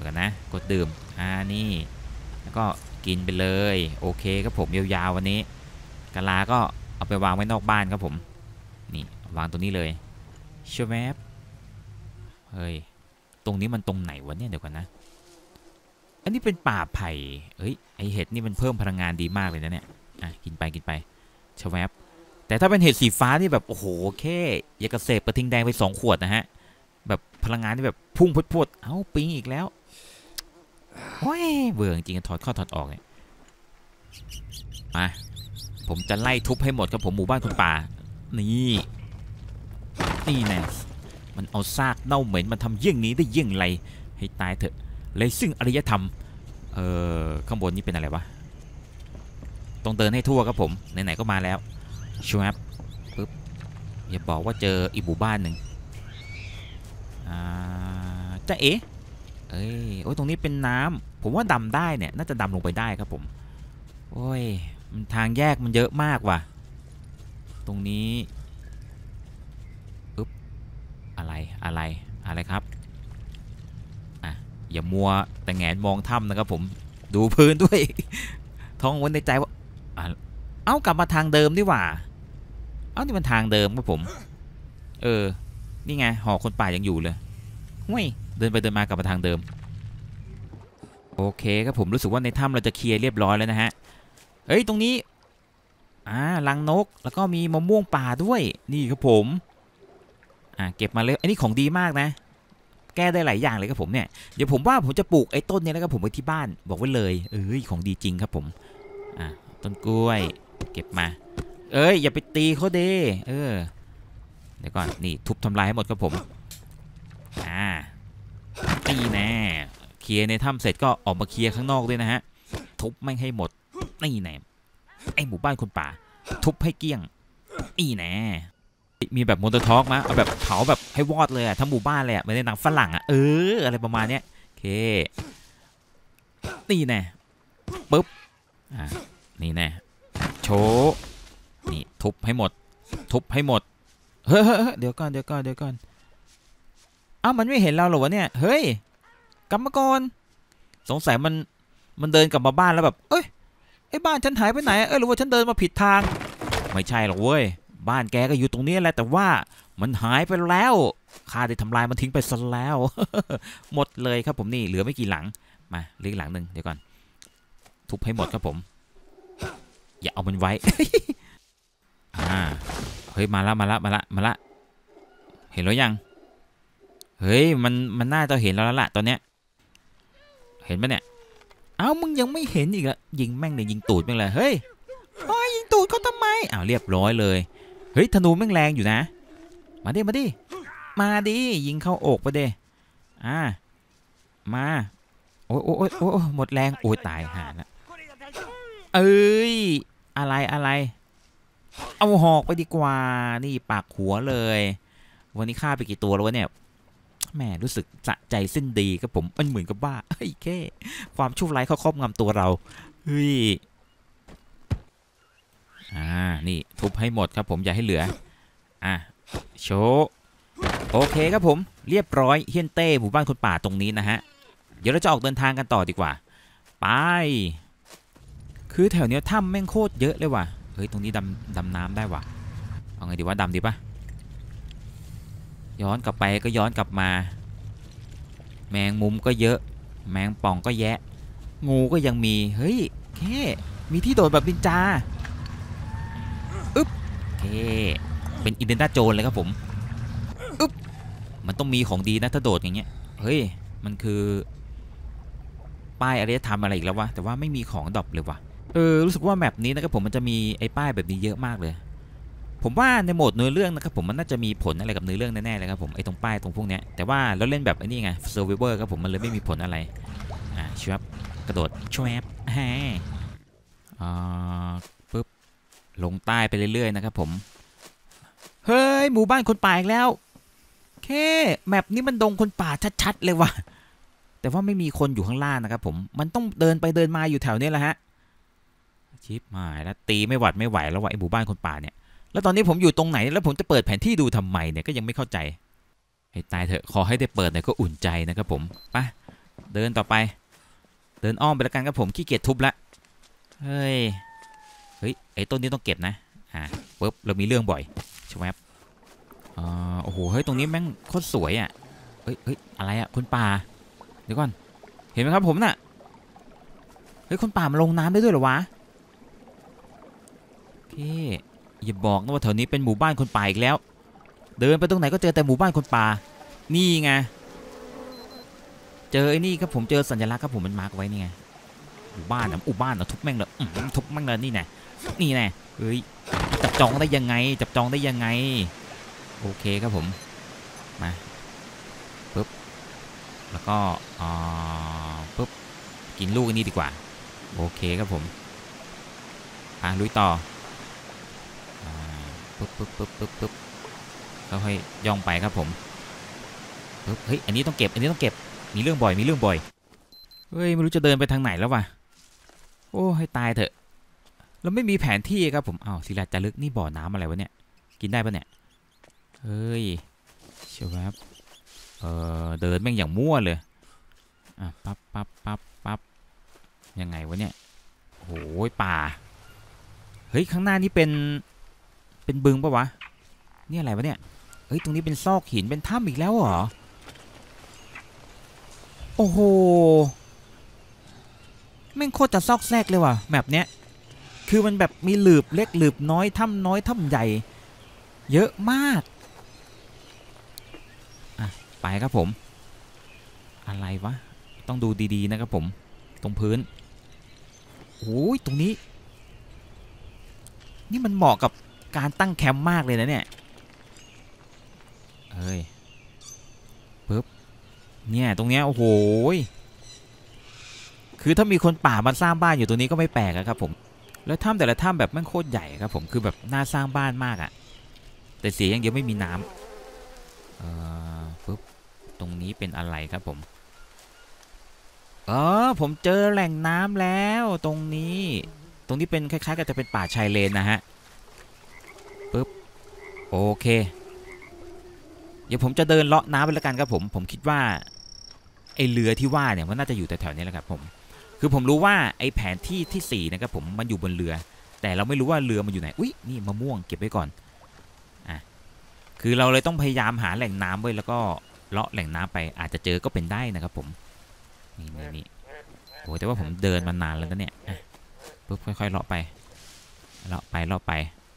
เหมือนกันนะกดดื่มอ่านี่แล้วก็กินไปเลยโอเคครับผมยาวๆวันนี้กะลาก็เอาไปวางไว้นอกบ้านครับผมนี่วางตรงนี้เลยเชฟแมปเฮ้ยตรงนี้มันตรงไหนวะเนี่ยเดี๋ยวก่อนนะอันนี้เป็นป่าไผ่เฮ้ยไอเห็ดนี่มันเพิ่มพลังงานดีมากเลยนะเนี่ยอ่ะกินไปกินไปเชฟแมปแต่ถ้าเป็นเห็ดสีฟ้านี่แบบโอ้โหแค่อยากกระเสพกระทิงแดงไปสองขวดนะฮะแบบพลังงานที่แบบพุ่งพวดๆเอ้าปิงอีกแล้วโอ้ยเบื่อจริงๆถอดเข้าถอดออกเนี่ยมาผมจะไล่ทุบให้หมดครับผมหมู่บ้านคุณป่านี่นี่แน่มันเอาซากเน่าเหม็นมันทำเยี่ยงนี้ได้เยี่ยงไรให้ตายเถอะเลยซึ่งอารยธรรมเอ่อข้างบนนี่เป็นอะไรวะต้องเดินให้ทั่วครับผมไหนๆก็มาแล้วชัวร์ปึ๊บอย่าบอกว่าเจออีกหมู่บ้านหนึ่งอ่าจะเอ๋เอ้ยโอ้ยตรงนี้เป็นน้ำผมว่าดำได้เนี่ยน่าจะดำลงไปได้ครับผมโอ้ยมันทางแยกมันเยอะมากว่ะตรงนี้ปึ๊บอะไรอะไรอะไรครับอ่ะอย่ามัวแต่แงนมองถ้ำนะครับผมดูพื้นด้วย ท้องไว้ในใจว่าเอ้ากลับมาทางเดิมดีกว่าเอ้านี่มันทางเดิมครับผมเออนี่ไงหอคนป่ายังอยู่เลยห้วยเดินไปเดินมากลับมาทางเดิมโอเคครับผมรู้สึกว่าในถ้ำเราจะเคลียร์เรียบร้อยแล้วนะฮะเฮ้ยตรงนี้อ่ารังนกแล้วก็มีมะม่วงป่าด้วยนี่ครับผมอ่าเก็บมาเลยอันนี้ของดีมากนะแก้ได้หลายอย่างเลยครับผมเนี่ยเดี๋ยวผมว่าผมจะปลูกไอ้ต้นนี้แล้วก็ผมไว้ที่บ้านบอกไว้เลยเอ้ยของดีจริงครับผมอ่าต้นกล้วยเก็บมาเอ้ยอย่าไปตีเขาเด้เออเดี๋ยวก่อนนี่ทุบทำลายให้หมดครับผมอ่าตีแน่เคลียร์ในถ้ำเสร็จก็ออกมาเคลียร์ข้างนอกด้วยนะฮะทุบไม่ให้หมดนี่แน่ไอหมู่บ้านคนป่าทุบให้เกลี้ยงนี่แน่มีแบบมอนเตอร์ท็อกมั้ยเอาแบบเผาแบบให้วอดเลยอะทั้งหมู่บ้านเลยอะเหมือนในหนังฝรั่งอะเอออะไรประมาณเนี้ยโอเคนี่แน่ปึ๊บอ่านี่แน่โชว์นี่ทุบให้หมดทุบให้หมดเฮ้ยเดี๋ยวก่อนเดี๋ยวก่อนเดี๋ยวก่อนอ้าวมันไม่เห็นเราหรอวะเนี่ยเฮ้ยกลับมาก่อนสงสัยมันมันเดินกลับมาบ้านแล้วแบบเอ้ยไอ้บ้านฉันหายไปไหนเออหรือว่าฉันเดินมาผิดทางไม่ใช่หรอกเว้ยบ้านแกก็อยู่ตรงนี้แหละแต่ว่ามันหายไปแล้วข้าได้ทำลายมันทิ้งไปซะแล้ว หมดเลยครับผมนี่เหลือไม่กี่หลังมาเหลืออีกหลังหนึ่งเดี๋ยวก่อนทุบให้หมดครับผมอย่าเอามันไว้ อ่าเฮ้ยมาละมาละมาละมาละเห็นแล้วยังเฮ้ยมันมันน่าจะเห็นแล้วล่ะตอนเนี้ยเห็นปะเนี่ยเอ้ามึงยังไม่เห็นอีกอะยิงแม่งเลยยิงตูดแม่งเลยเฮ้ยโอ้ยยิงตูดเขาทำไมอ้าวเรียบร้อยเลยเฮ้ยธนูแม่งแรงอยู่นะมาดิมาดิมาดิยิงเข้าอกไปเด้อ่ามาโอ้ยโอ้ยโอ้ยหมดแรงโอ้ยตายห่าละเอ้ยอะไรอะไรเอาหอกไปดีกว่านี่ปากหัวเลยวันนี้ฆ่าไปกี่ตัวแล้ววะเนี่ยแม่รู้สึกสะใจสิ้นดีครับผมมันเหมือนกับว่าเฮ้ยแค่ความชั่วร้ายเขาครอบงำตัวเราเฮ้ยอ่านี่ทุบให้หมดครับผมอย่าให้เหลืออ่ะโชว์โอเคครับผมเรียบร้อยเฮียนเต้หมู่บ้านคนป่าตรงนี้นะฮะเดี๋ยวเราจะออกเดินทางกันต่อดีกว่าไปคือแถวเนี้ยถ้ำแม่งโคตรเยอะเลยว่ะเฮ้ยตรงนี้ดำดำน้ำได้ว่ะเอาไงดีว่าดำดีปะย้อนกลับไปก็ย้อนกลับมาแมงมุมก็เยอะแมงป่องก็แยะงูก็ยังมีเฮ้ยแค่มีที่โดดแบบนินจาอึ๊บโอเคเป็นอินเดน่าโจนเลยครับผมอึ๊บมันต้องมีของดีนะถ้าโดดอย่างเงี้ยเฮ้ยมันคือป้ายอารยธรรมอะไรอีกแล้ววะแต่ว่าไม่มีของดรอปเลยวะเออรู้สึกว่าแมปนี้นะครับผมมันจะมีไอ้ป้ายแบบนี้เยอะมากเลยผมว่าในโหมดเนื้อเรื่องนะครับผมมันน่าจะมีผลอะไรกับเนื้อเรื่องแน่ๆเลยครับผมไอ้ตรงป้ายตรงพวกเนี้ยแต่ว่าเราเล่นแบบไอ้นี่ไง Survivor ครับผมมันเลยไม่มีผลอะไรอ่าชับกระโดดชวบแฮอ่าปึ๊บลงใต้ไปเรื่อยๆนะครับผมเฮ้ยหมู่บ้านคนป่าอีกแล้วแค่แมปนี้มันดงคนป่าชัดๆเลยว่ะแต่ว่าไม่มีคนอยู่ข้างล่างนะครับผมมันต้องเดินไปเดินมาอยู่แถวนี้แหละฮะชิปหายแล้วตีไม่หวัดไม่ไหวแล้วว่ะไอ้หมู่บ้านคนป่าเนี่ยแล้วตอนนี้ผมอยู่ตรงไหนแล้วผมจะเปิดแผนที่ดูทำไมเนี่ยก็ยังไม่เข้าใจให้ตายเถอะขอให้ได้เปิดหน่อยก็อุ่นใจนะครับผมไปเดินต่อไปเดินอ้อมไปแล้วกันครับผมขี้เกียจทุบละเฮ้ยเฮ้ยไอ้ต้นนี้ต้องเก็บนะอ่าปุ๊บเรามีเรื่องบ่อยใช่ไหมครับอ่าโอ้โหเฮ้ยตรงนี้แม่งโคตรสวยอ่ะเฮ้ยเฮ้ยอะไรอ่ะคนป่าเดี๋ยวก่อนเห็นไหมครับผมน่ะเฮ้ยคนป่ามาลงน้ำได้ด้วยเหรอวะโอเคอย่าบอกนะว่าแถวนี้เป็นหมู่บ้านคนป่าอีกแล้วเดินไปตรงไหนก็เจอแต่หมู่บ้านคนป่านี่ไงเจอไอ้นี่ครับผมเจอสัญลักษณ์ครับผมมันมาร์กไว้นี่ไงหมู่บ้านนะหมู่บ้านนะทุบแม่งเลยทุบแม่งเลยนี่ไงนี่ไงเฮ้ยจับจองได้ยังไงจับจองได้ยังไงโอเคครับผมมาปุ๊บแล้วก็อ่าปุ๊บกินลูกอันนี้ดีกว่าโอเคครับผมอ่ะลุยต่อปุ๊บปุ๊บปุ๊บปุ๊บปุ๊บค่อยๆย่องไปครับผมปุ๊บเฮ้ยอันนี้ต้องเก็บอันนี้ต้องเก็บมีเรื่องบ่อยมีเรื่องบ่อยเฮ้ยไม่รู้จะเดินไปทางไหนแล้ววะโอ้ให้ตายเถอะเราไม่มีแผนที่ครับผมอ้าวศิลาจารึกนี่บ่อน้ำอะไรวะเนี่ยกินได้ปะเนี่ยเฮ้ยเชียวครับเออเดินแม่งอย่างมั่วเลยอ่ะปั๊บปั๊บปั๊บปั๊บยังไงวะเนี่ยโอ้ยป่าเฮ้ยข้างหน้านี่เป็นเป็นบึงปะวะนี่อะไรวะเนี่ยเฮ้ยตรงนี้เป็นซอกหินเป็นถ้ำอีกแล้วเหรอโอ้โหแม่งโคตรจะซอกแซกเลยว่ะแบบเนี้ยคือมันแบบมีหลืบเล็กหลืบน้อยถ้ำน้อยถ้ำใหญ่เยอะมากอ่ะไปครับผมอะไรวะต้องดูดีๆนะครับผมตรงพื้นโอ้ยตรงนี้นี่มันเหมาะกับการตั้งแคมป์มากเลยนะเนี่ยเฮ้ยปึ๊บเนี่ยตรงเนี้ยโอ้โหคือถ้ามีคนป่ามาสร้างบ้านอยู่ตรงนี้ก็ไม่แปลกครับผมแล้วถ้ำแต่ละถ้ำแบบแม่งโคตรใหญ่ครับผมคือแบบน่าสร้างบ้านมากอะแต่เสียอย่างเดียวไม่มีน้ำเอ่อปึ๊บตรงนี้เป็นอะไรครับผมเออผมเจอแหล่งน้ำแล้วตรงนี้ตรงนี้เป็นคล้ายๆกับจะเป็นป่าชายเลนนะฮะปึ๊บโอเคเดี๋ยวผมจะเดินเลาะน้ำไปแล้วกันครับผมผมคิดว่าไอเรือที่ว่าเนี่ยมันน่าจะอยู่แถวๆนี้แหละครับผมคือผมรู้ว่าไอแผนที่ที่สี่นะครับผมมันอยู่บนเรือแต่เราไม่รู้ว่าเรือมันอยู่ไหนอุ้ยนี่มะม่วงเก็บไว้ก่อนอ่ะคือเราเลยต้องพยายามหาแหล่งน้ำไว้แล้วก็เลาะแหล่งน้ำไปอาจจะเจอก็เป็นได้นะครับผมนี่นี่นี่โอ้แต่ว่าผมเดินมานานแล้วนะเนี่ยปุ๊บค่อยๆเลาะไปเลาะไปเลาะไป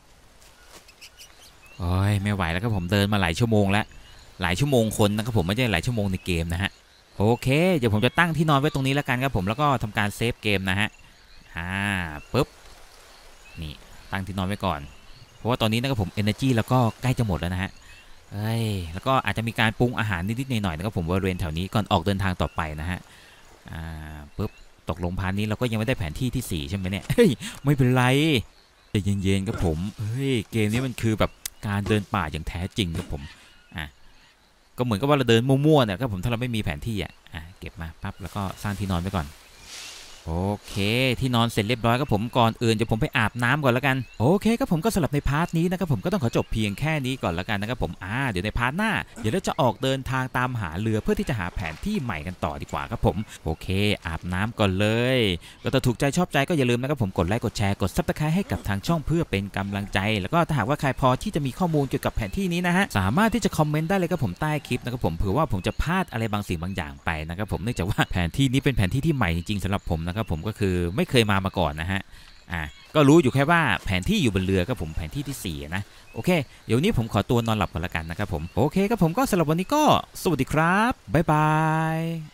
โอ้ยไม่ไหวแล้วครับผมเดินมาหลายชั่วโมงแล้วหลายชั่วโมงคนนะครับผมไม่ใช่หลายชั่วโมงในเกมนะฮะโอเคเดี๋ยวผมจะตั้งที่นอนไว้ตรงนี้แล้วกันครับผมแล้วก็ทำการเซฟเกมนะฮะอ่าปุ๊บนี่ตั้งที่นอนไว้ก่อนเพราะว่าตอนนี้นะครับผม energy แล้วก็ใกล้จะหมดแล้วนะฮะเอ้ยแล้วก็อาจจะมีการปรุงอาหารนิดๆหน่อยๆนะครับผมบริเวณแถวนี้ก่อนออกเดินทางต่อไปนะฮะอ่าปุ๊บตกลงพานนี้เราก็ยังไม่ได้แผนที่ที่สี่ใช่ไหมเนี่ยเฮ้ยไม่เป็นไรใจเย็นๆครับผมเฮ้ยเกมนี้มันคือแบบการเดินป่าอย่างแท้จริงครับผมอ่ะก็เหมือนกับว่าเราเดินมั่วๆเนี่ยครับผมถ้าเราไม่มีแผนที่อ่ะอ่ะเก็บมาปั๊บแล้วก็สร้างที่นอนไว้ก่อนโอเคที่นอนเสร็จเรียบร้อยครับผมก่อนอื่นจะผมไปอาบน้ำก่อนแล้วกันโอเคครับผมก็สำหรับในพาร์ทนี้นะครับผมก็ต้องขอจบเพียงแค่นี้ก่อนแล้วกันนะครับผมอ่าเดี๋ยวในพาร์ทหน้าเดี๋ยวเราจะออกเดินทางตามหาเรือเพื่อที่จะหาแผนที่ใหม่กันต่อดีกว่าครับผมโอเคอาบน้ำก่อนเลยก็ถ้าถูกใจชอบใจก็อย่าลืมนะครับผมกดไลค์กดแชร์กดซับสไครต์ให้กับทางช่องเพื่อเป็นกำลังใจแล้วก็ถ้าหากว่าใครพอที่จะมีข้อมูลเกี่ยวกับแผนที่นี้นะฮะสามารถที่จะคอมเมนต์ได้เลยครับผมใต้คลิปนะครับผมเผื่อว่าผมจะพลาดอะไรบางสิ่งบางอย่างไปนะครับผมเนื่องจากว่าแผนที่นี้เป็นแผนที่ที่ใหม่จริงๆสำหรับผมนะครับผมก็คือไม่เคยมามาก่อนนะฮะอ่ะก็รู้อยู่แค่ว่าแผนที่อยู่บนเรือครับผมแผนที่ที่สี่นะโอเคเดี๋ยวนี้ผมขอตัวนอนหลับก่อนละกันนะครับผมโอเคครับผมก็สำหรับวันนี้ก็สวัสดีครับบ๊ายบาย